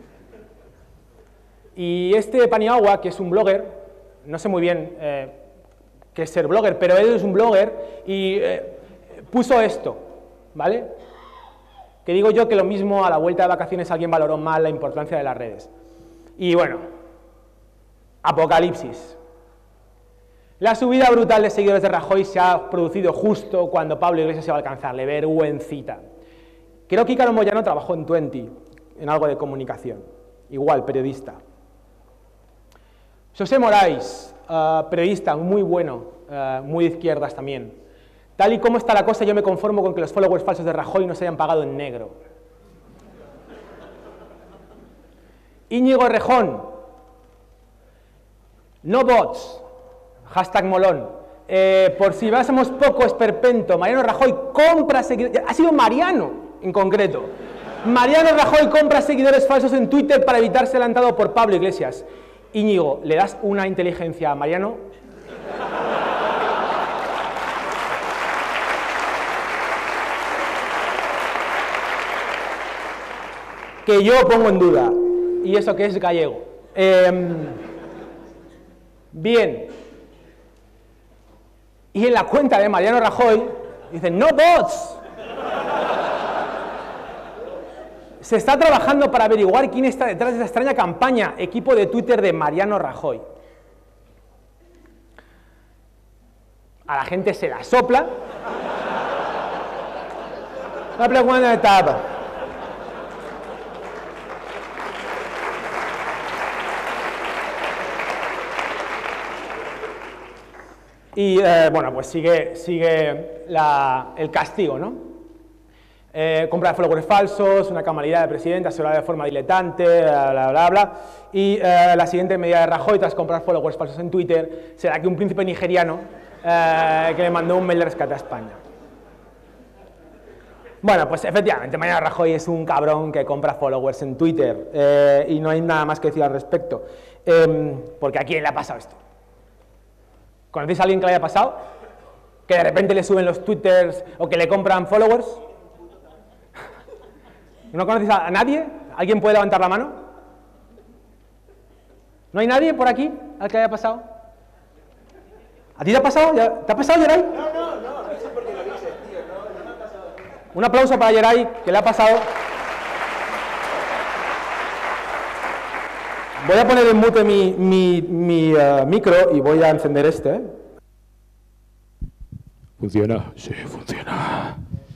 Y este Paniagua, que es un blogger, no sé muy bien eh, qué es ser blogger, pero él es un blogger y eh, puso esto, ¿vale? Que digo yo que lo mismo a la vuelta de vacaciones alguien valoró mal la importancia de las redes. Y bueno, apocalipsis. La subida brutal de seguidores de Rajoy se ha producido justo cuando Pablo Iglesias se va a alcanzarle, vergüencita. Creo que Ícaro Moyano trabajó en Twenty, en algo de comunicación, igual, periodista. José Moraes, uh, periodista muy bueno, uh, muy de izquierdas también. Tal y como está la cosa, yo me conformo con que los followers falsos de Rajoy no se hayan pagado en negro. Íñigo Errejón, no bots, hashtag molón. Eh, por si basamos poco esperpento, Mariano Rajoy compra seguidores, ha sido Mariano en concreto. Mariano Rajoy compra seguidores falsos en Twitter para evitar ser adelantado por Pablo Iglesias. Íñigo, ¿le das una inteligencia a Mariano? Que yo pongo en duda, y eso que es gallego. Eh, bien. Y en la cuenta de Mariano Rajoy dicen, no bots. Se está trabajando para averiguar quién está detrás de esta extraña campaña. Equipo de Twitter de Mariano Rajoy. A la gente se la sopla. La pregunta etapa. Y eh, bueno, pues sigue, sigue la, el castigo, ¿no? Eh, compra de followers falsos, una camarilla de presidente, asesorada de forma diletante, bla, bla, bla, bla. Y eh, la siguiente medida de Rajoy, tras comprar followers falsos en Twitter, será que un príncipe nigeriano eh, que le mandó un mail de rescate a España. Bueno, pues efectivamente, Mariano Rajoy es un cabrón que compra followers en Twitter eh, y no hay nada más que decir al respecto. Eh, porque ¿a quién le ha pasado esto? ¿Conocéis a alguien que le haya pasado? ¿Que de repente le suben los twitters o que le compran followers? ¿No conocéis a nadie? ¿Alguien puede levantar la mano? ¿No hay nadie por aquí al que haya pasado? ¿A ti te ha pasado? ¿Te ha pasado, Yeray? No, no, no, no sé por qué lo dices, tío, no, no me ha pasado. Un aplauso para Yeray, que le ha pasado. Voy a poner en mute mi, mi, mi uh, micro y voy a encender este. ¿eh? ¿Funciona? Sí, funciona.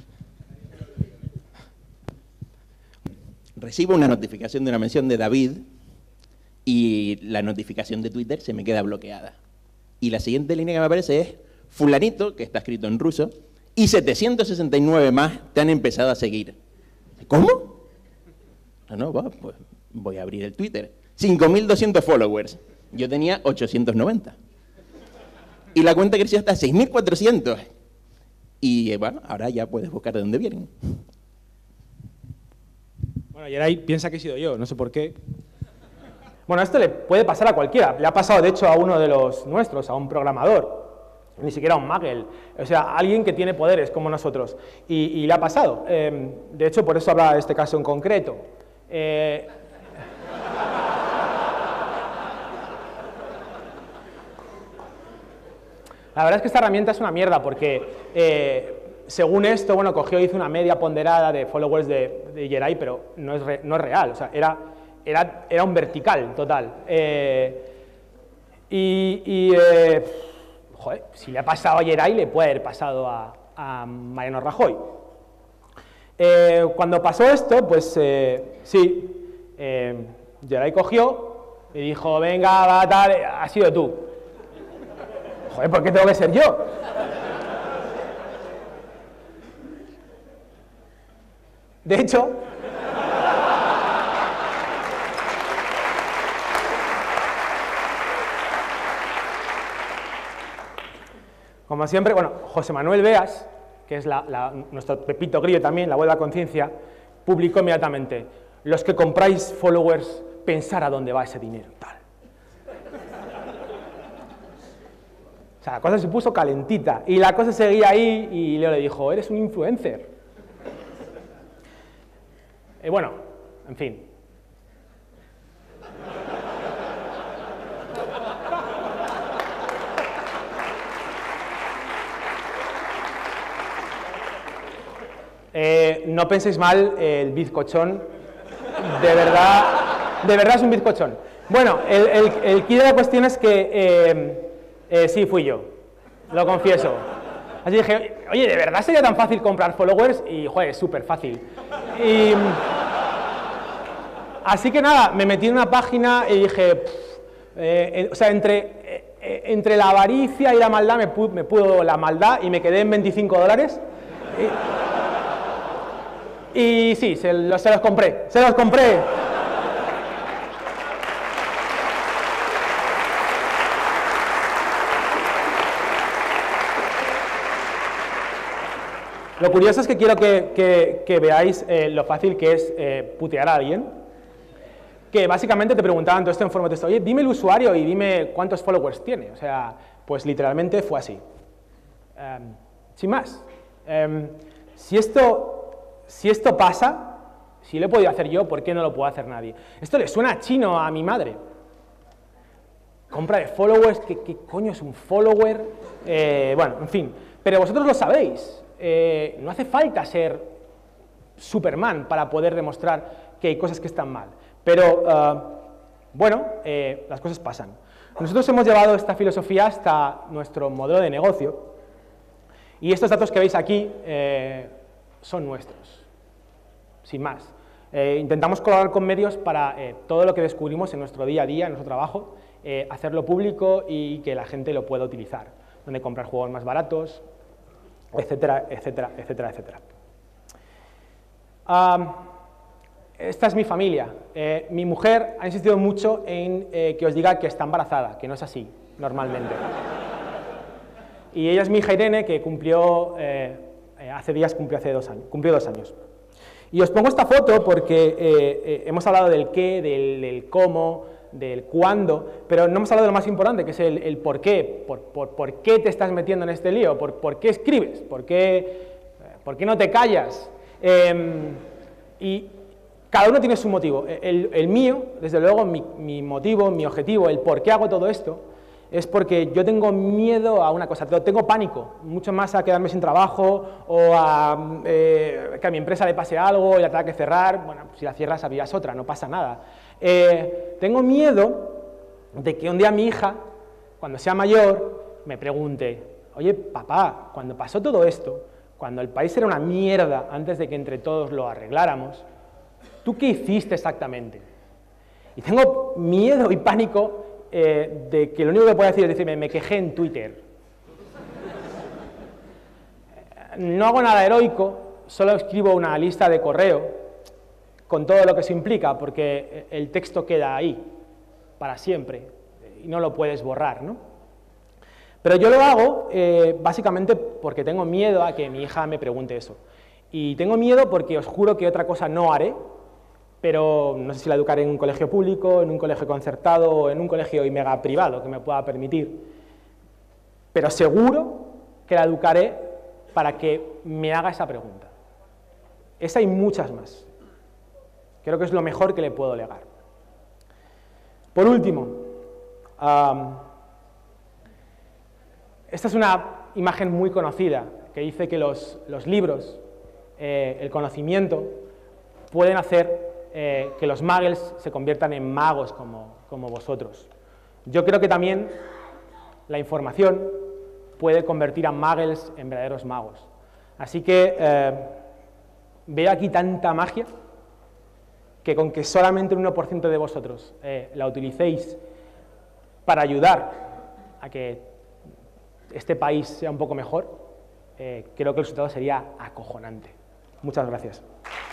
Recibo una notificación de una mención de David y la notificación de Twitter se me queda bloqueada. Y la siguiente línea que me aparece es fulanito, que está escrito en ruso, y setecientos sesenta y nueve más te han empezado a seguir. ¿Cómo? No, no, va, pues voy a abrir el Twitter. cinco mil doscientos followers. Yo tenía ochocientos noventa. Y la cuenta creció hasta seis mil cuatrocientos. Y bueno, ahora ya puedes buscar de dónde vienen. Bueno, Yeray piensa que he sido yo, no sé por qué. Bueno, esto le puede pasar a cualquiera. Le ha pasado, de hecho, a uno de los nuestros, a un programador. Ni siquiera a un Magel. O sea, a alguien que tiene poderes como nosotros. Y, y le ha pasado. Eh, de hecho, por eso hablaba de este caso en concreto. Eh, La verdad es que esta herramienta es una mierda porque, eh, según esto, bueno, cogió y hizo una media ponderada de followers de, de Yeray, pero no es, re, no es real, o sea, era, era, era un vertical total. Eh, y, y eh, joder, si le ha pasado a Yeray, le puede haber pasado a, a Mariano Rajoy. Eh, cuando pasó esto, pues eh, sí, eh, Yeray cogió y dijo, venga, va, tal, has sido tú. Joder, ¿por qué tengo que ser yo? De hecho, como siempre, bueno, José Manuel Beas, que es la, la, nuestro Pepito Grillo también, la web de la conciencia, publicó inmediatamente, los que compráis followers, pensar a dónde va ese dinero, tal. O sea, la cosa se puso calentita y la cosa seguía ahí y Leo le dijo, eres un influencer. Y bueno, en fin. Eh, no penséis mal, el bizcochón, de verdad, de verdad es un bizcochón. Bueno, el, el, el quid de la cuestión es que... Eh, Eh, sí, fui yo, lo confieso. Así dije, oye, ¿de verdad sería tan fácil comprar followers? Y, joder, es súper fácil. Y, así que nada, me metí en una página y dije, pff, eh, eh, o sea, entre, eh, entre la avaricia y la maldad me pudo, me pudo la maldad y me quedé en veinticinco dólares. Y, y sí, se, lo, se los compré, se los compré. Lo curioso es que quiero que, que, que veáis eh, lo fácil que es eh, putear a alguien, que básicamente te preguntaban todo esto en forma de texto, oye, dime el usuario y dime cuántos followers tiene. O sea, pues literalmente fue así. Um, sin más. Um, si, esto, si esto pasa, si lo he podido hacer yo, ¿por qué no lo puede hacer nadie? Esto le suena chino a mi madre. Compra de followers, ¿qué, qué coño es un follower? Eh, bueno, en fin, pero vosotros lo sabéis. Eh, no hace falta ser Superman para poder demostrar que hay cosas que están mal. Pero, uh, bueno, eh, las cosas pasan. Nosotros hemos llevado esta filosofía hasta nuestro modelo de negocio y estos datos que veis aquí eh, son nuestros, sin más. Eh, intentamos colaborar con medios para eh, todo lo que descubrimos en nuestro día a día, en nuestro trabajo, eh, hacerlo público y que la gente lo pueda utilizar, donde comprar juegos más baratos, etcétera, etcétera, etcétera, etcétera. Um, esta es mi familia. Eh, mi mujer ha insistido mucho en eh, que os diga que está embarazada, que no es así, normalmente. Y ella es mi hija Irene, que cumplió, eh, hace días cumplió, hace dos años, cumplió dos años. Y os pongo esta foto porque eh, eh, hemos hablado del qué, del, del cómo, del cuándo, pero no hemos hablado de lo más importante, que es el, el por qué, por, por, por qué te estás metiendo en este lío, por, por qué escribes, por qué, por qué no te callas. Eh, y cada uno tiene su motivo. El, el mío, desde luego, mi, mi motivo, mi objetivo, el por qué hago todo esto, es porque yo tengo miedo a una cosa, tengo pánico, mucho más a quedarme sin trabajo o a eh, que a mi empresa le pase algo y la tenga que cerrar. Bueno, si la cierras abrirás otra, no pasa nada. Eh, tengo miedo de que un día mi hija, cuando sea mayor, me pregunte, oye, papá, cuando pasó todo esto, cuando el país era una mierda antes de que entre todos lo arregláramos, ¿tú qué hiciste exactamente? Y tengo miedo y pánico eh, de que lo único que pueda decir es decirme, me quejé en Twitter. No hago nada heroico, solo escribo una lista de correo con todo lo que eso implica, porque el texto queda ahí, para siempre, y no lo puedes borrar, ¿no? Pero yo lo hago eh, básicamente porque tengo miedo a que mi hija me pregunte eso. Y tengo miedo porque os juro que otra cosa no haré, pero no sé si la educaré en un colegio público, en un colegio concertado o en un colegio y mega privado que me pueda permitir. Pero seguro que la educaré para que me haga esa pregunta. Esa y muchas más. Creo que es lo mejor que le puedo legar. Por último, um, esta es una imagen muy conocida que dice que los, los libros, eh, el conocimiento, pueden hacer eh, que los muggles se conviertan en magos como, como vosotros. Yo creo que también la información puede convertir a muggles en verdaderos magos. Así que eh, veo aquí tanta magia que con que solamente un uno por ciento de vosotros eh, la utilicéis para ayudar a que este país sea un poco mejor, eh, creo que el resultado sería acojonante. Muchas gracias.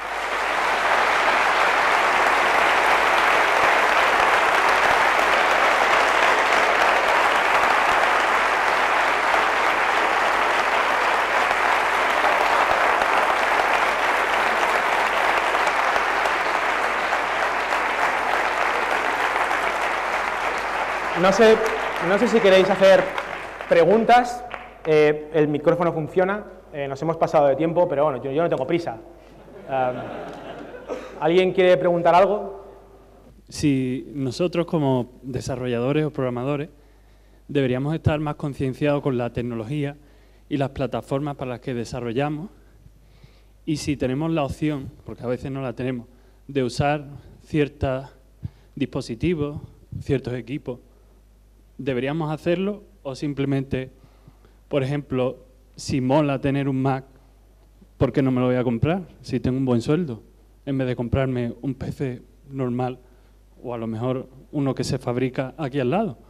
No sé, no sé si queréis hacer preguntas, eh, el micrófono funciona, eh, nos hemos pasado de tiempo, pero bueno, yo, yo no tengo prisa. Um, ¿Alguien quiere preguntar algo? Si nosotros como desarrolladores o programadores deberíamos estar más concienciados con la tecnología y las plataformas para las que desarrollamos, y si tenemos la opción, porque a veces no la tenemos, de usar ciertos dispositivos, ciertos equipos, ¿deberíamos hacerlo o simplemente, por ejemplo, si mola tener un Mac, ¿por qué no me lo voy a comprar si tengo un buen sueldo? En vez de comprarme un P C normal o a lo mejor uno que se fabrica aquí al lado.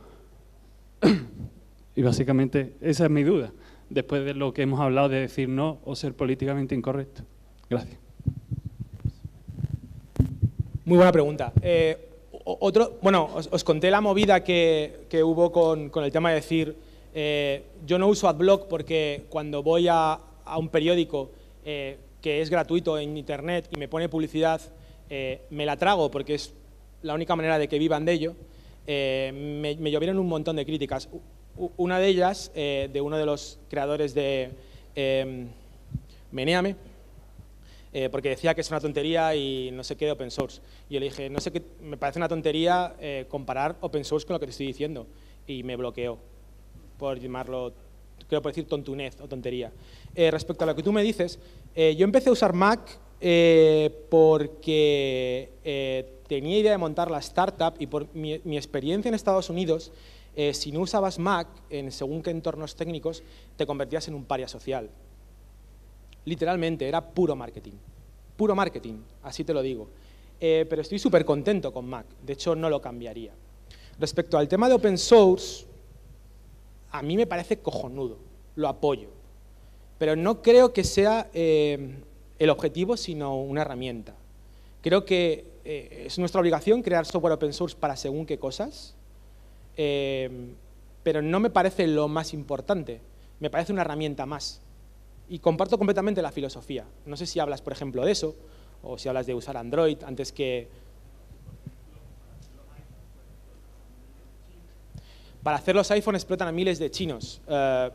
Y básicamente esa es mi duda, después de lo que hemos hablado de decir no o ser políticamente incorrecto. Gracias. Muy buena pregunta. Eh, Otro, bueno, os, os conté la movida que, que hubo con, con el tema de decir, eh, yo no uso AdBlock porque cuando voy a, a un periódico eh, que es gratuito en Internet y me pone publicidad, eh, me la trago porque es la única manera de que vivan de ello, eh, me, me llovieron un montón de críticas. U, una de ellas, eh, de uno de los creadores de eh, Meneame, eh, porque decía que es una tontería y no sé qué de open source. Y yo le dije, no sé qué, me parece una tontería eh, comparar open source con lo que te estoy diciendo. Y me bloqueó, por llamarlo, creo por decir tontunez o tontería. Eh, respecto a lo que tú me dices, eh, yo empecé a usar Mac eh, porque eh, tenía idea de montar la startup y por mi, mi experiencia en Estados Unidos, eh, si no usabas Mac, en según qué entornos técnicos, te convertías en un paria social. Literalmente, era puro marketing. Puro marketing, así te lo digo. Eh, pero estoy súper contento con Mac, de hecho no lo cambiaría. Respecto al tema de open source, a mí me parece cojonudo, lo apoyo. Pero no creo que sea eh, el objetivo, sino una herramienta. Creo que eh, es nuestra obligación crear software open source para según qué cosas, eh, pero no me parece lo más importante, me parece una herramienta más. Y comparto completamente la filosofía. No sé si hablas, por ejemplo, de eso, o si hablas de usar Android antes que... Para hacer los iPhones explotan a miles de chinos. Uh,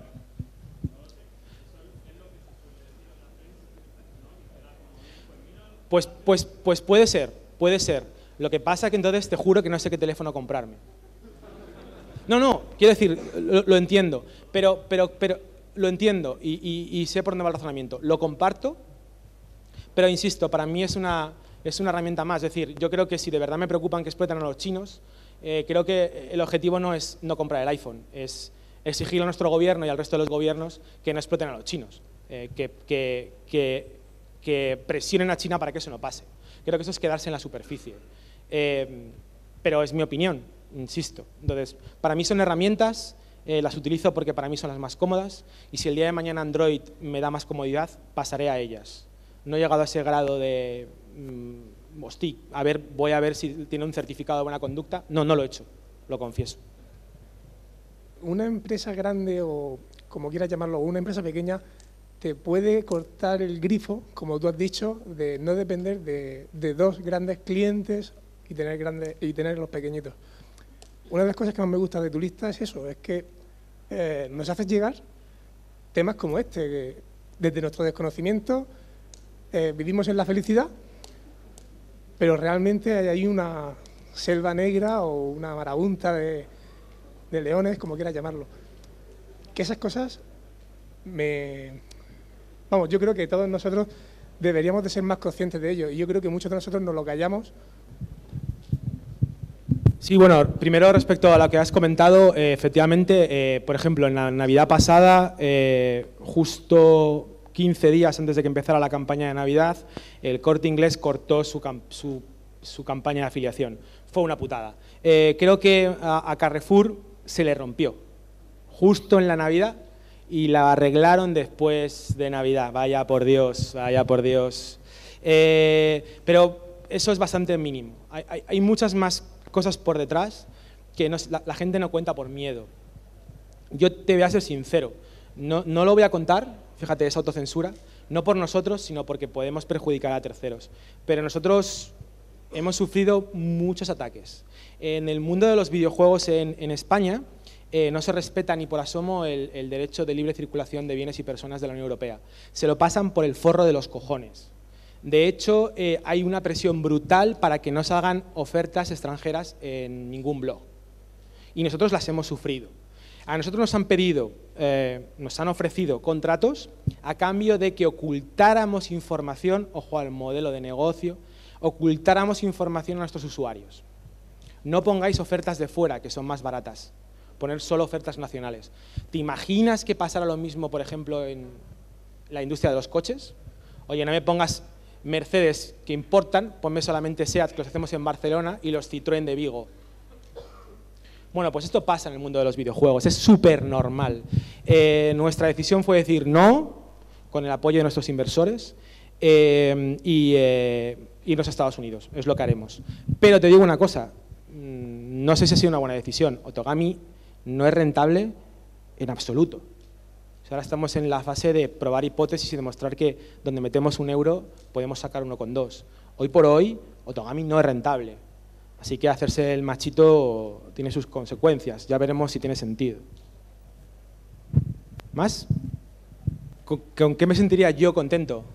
pues, pues, pues puede ser, puede ser. Lo que pasa es que entonces te juro que no sé qué teléfono comprarme. No, no, quiero decir, lo, lo entiendo, pero, pero, pero lo entiendo y, y, y sé por dónde va el razonamiento. Lo comparto, pero insisto, para mí es una, es una herramienta más. Es decir, yo creo que si de verdad me preocupan que exploten a los chinos, eh, creo que el objetivo no es no comprar el iPhone, es exigir a nuestro gobierno y al resto de los gobiernos que no exploten a los chinos, eh, que, que, que, que presionen a China para que eso no pase. Creo que eso es quedarse en la superficie. Eh, pero es mi opinión, insisto. Entonces, para mí son herramientas, eh, las utilizo porque para mí son las más cómodas y si el día de mañana Android me da más comodidad, pasaré a ellas. No he llegado a ese grado de, mmm, hostia, a ver, voy a ver si tiene un certificado de buena conducta. No, no lo he hecho, lo confieso. Una empresa grande o como quieras llamarlo, una empresa pequeña, te puede cortar el grifo, como tú has dicho, de no depender de, de dos grandes clientes y tener, grandes, y tener los pequeñitos. Una de las cosas que más me gusta de tu lista es eso, es que eh, nos haces llegar temas como este, que desde nuestro desconocimiento eh, vivimos en la felicidad, pero realmente hay ahí una selva negra o una marabunta de, de leones, como quieras llamarlo. Que esas cosas me... Vamos, yo creo que todos nosotros deberíamos de ser más conscientes de ello y yo creo que muchos de nosotros nos lo callamos. Sí, bueno, primero respecto a lo que has comentado, eh, efectivamente, eh, por ejemplo, en la Navidad pasada, eh, justo quince días antes de que empezara la campaña de Navidad, el Corte Inglés cortó su, su, su campaña de afiliación. Fue una putada. Eh, creo que a, a Carrefour se le rompió, justo en la Navidad, y la arreglaron después de Navidad. Vaya por Dios, vaya por Dios. Eh, pero eso es bastante mínimo. Hay, hay, hay muchas más cosas por detrás que no, la, la gente no cuenta por miedo. Yo te voy a ser sincero, no, no lo voy a contar, fíjate, es autocensura, no por nosotros, sino porque podemos perjudicar a terceros. Pero nosotros hemos sufrido muchos ataques. En el mundo de los videojuegos en, en España eh, no se respeta ni por asomo el, el derecho de libre circulación de bienes y personas de la Unión Europea. Se lo pasan por el forro de los cojones. De hecho, eh, hay una presión brutal para que no se hagan ofertas extranjeras en ningún blog. Y nosotros las hemos sufrido. A nosotros nos han pedido, eh, nos han ofrecido contratos a cambio de que ocultáramos información, ojo al modelo de negocio, ocultáramos información a nuestros usuarios. No pongáis ofertas de fuera, que son más baratas. Poner solo ofertas nacionales. ¿Te imaginas que pasara lo mismo, por ejemplo, en la industria de los coches? Oye, no me pongas Mercedes que importan, ponme solamente SEAT, que los hacemos en Barcelona, y los Citroën de Vigo. Bueno, pues esto pasa en el mundo de los videojuegos, es súper normal. Eh, nuestra decisión fue decir no, con el apoyo de nuestros inversores, eh, y eh, irnos a Estados Unidos, es lo que haremos. Pero te digo una cosa, no sé si ha sido una buena decisión, Otogami no es rentable en absoluto. O sea, ahora estamos en la fase de probar hipótesis y demostrar que donde metemos un euro podemos sacar uno con dos. Hoy por hoy, Otogami no es rentable. Así que hacerse el machito tiene sus consecuencias. Ya veremos si tiene sentido. ¿Más? ¿Con, con qué me sentiría yo contento?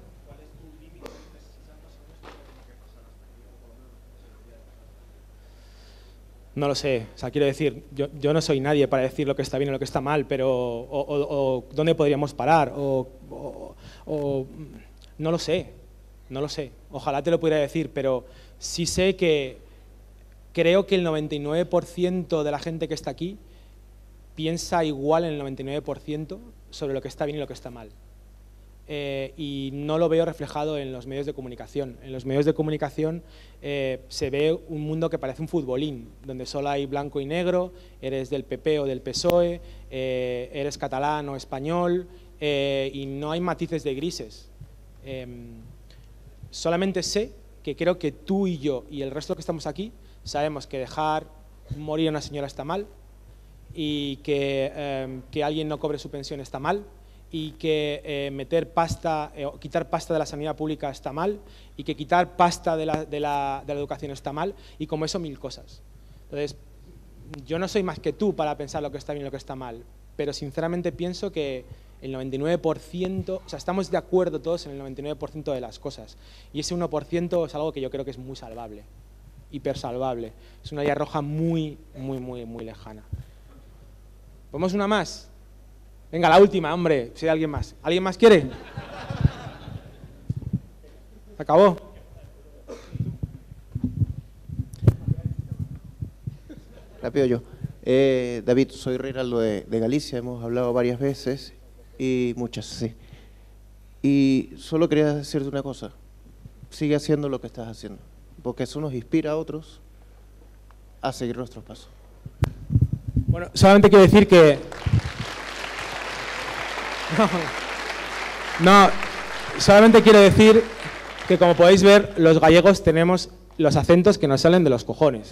No lo sé, o sea, quiero decir, yo, yo no soy nadie para decir lo que está bien o lo que está mal, pero o, o, o dónde podríamos parar, o, o, o no lo sé, no lo sé, ojalá te lo pudiera decir, pero sí sé que creo que el noventa y nueve por ciento de la gente que está aquí piensa igual en el noventa y nueve por ciento sobre lo que está bien y lo que está mal. Eh, y no lo veo reflejado en los medios de comunicación. En los medios de comunicación eh, se ve un mundo que parece un futbolín, donde solo hay blanco y negro, eres del P P o del P S O E, eh, eres catalán o español, eh, y no hay matices de grises. Eh, solamente sé que creo que tú y yo y el resto que estamos aquí sabemos que dejar morir a una señora está mal, y que, eh, que alguien no cobre su pensión está mal, y que eh, meter pasta, eh, quitar pasta de la sanidad pública está mal, y que quitar pasta de la, de, la, de la educación está mal, y como eso mil cosas. Entonces, yo no soy más que tú para pensar lo que está bien y lo que está mal, pero sinceramente pienso que el noventa y nueve por ciento, o sea, estamos de acuerdo todos en el noventa y nueve por ciento de las cosas, y ese uno por ciento es algo que yo creo que es muy salvable, hipersalvable. Es una línea roja muy, muy, muy, muy lejana. ¿Podemos una más? Venga, la última, hombre, si hay alguien más. ¿Alguien más quiere? ¿Se acabó? Rápido yo. Eh, David, soy Reinaldo de, de Galicia, hemos hablado varias veces, y muchas, sí. Y solo quería decirte una cosa, sigue haciendo lo que estás haciendo, porque eso nos inspira a otros a seguir nuestros pasos. Bueno, solamente quiero decir que... No, no, solamente quiero decir que, como podéis ver, los gallegos tenemos los acentos que nos salen de los cojones.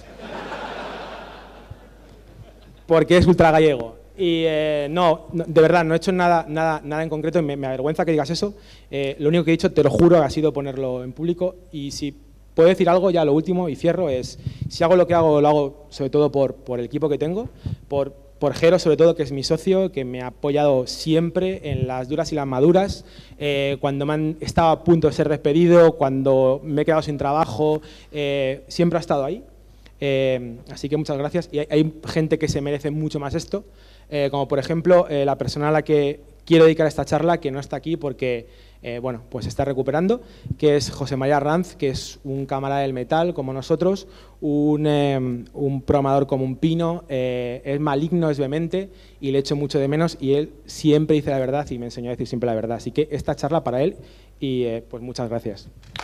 Porque es ultra gallego. Y eh, no, no, de verdad, no he hecho nada, nada, nada en concreto, y me, me avergüenza que digas eso. Eh, lo único que he dicho, te lo juro, ha sido ponerlo en público. Y si puedo decir algo, ya lo último, y cierro, es, si hago lo que hago, lo hago sobre todo por, por el equipo que tengo, por... por Jero, sobre todo, que es mi socio, que me ha apoyado siempre en las duras y las maduras, eh, cuando me han estado a punto de ser despedido, cuando me he quedado sin trabajo, eh, siempre ha estado ahí. Eh, así que muchas gracias. Y hay, hay gente que se merece mucho más esto, eh, como por ejemplo eh, la persona a la que quiero dedicar esta charla, que no está aquí porque eh, bueno, pues está recuperando, que es José María Ranz, que es un camarada del metal como nosotros, un, eh, un programador como un pino, eh, es maligno, es vehemente, y le echo mucho de menos, y él siempre dice la verdad y me enseñó a decir siempre la verdad. Así que esta charla para él, y eh, pues muchas gracias.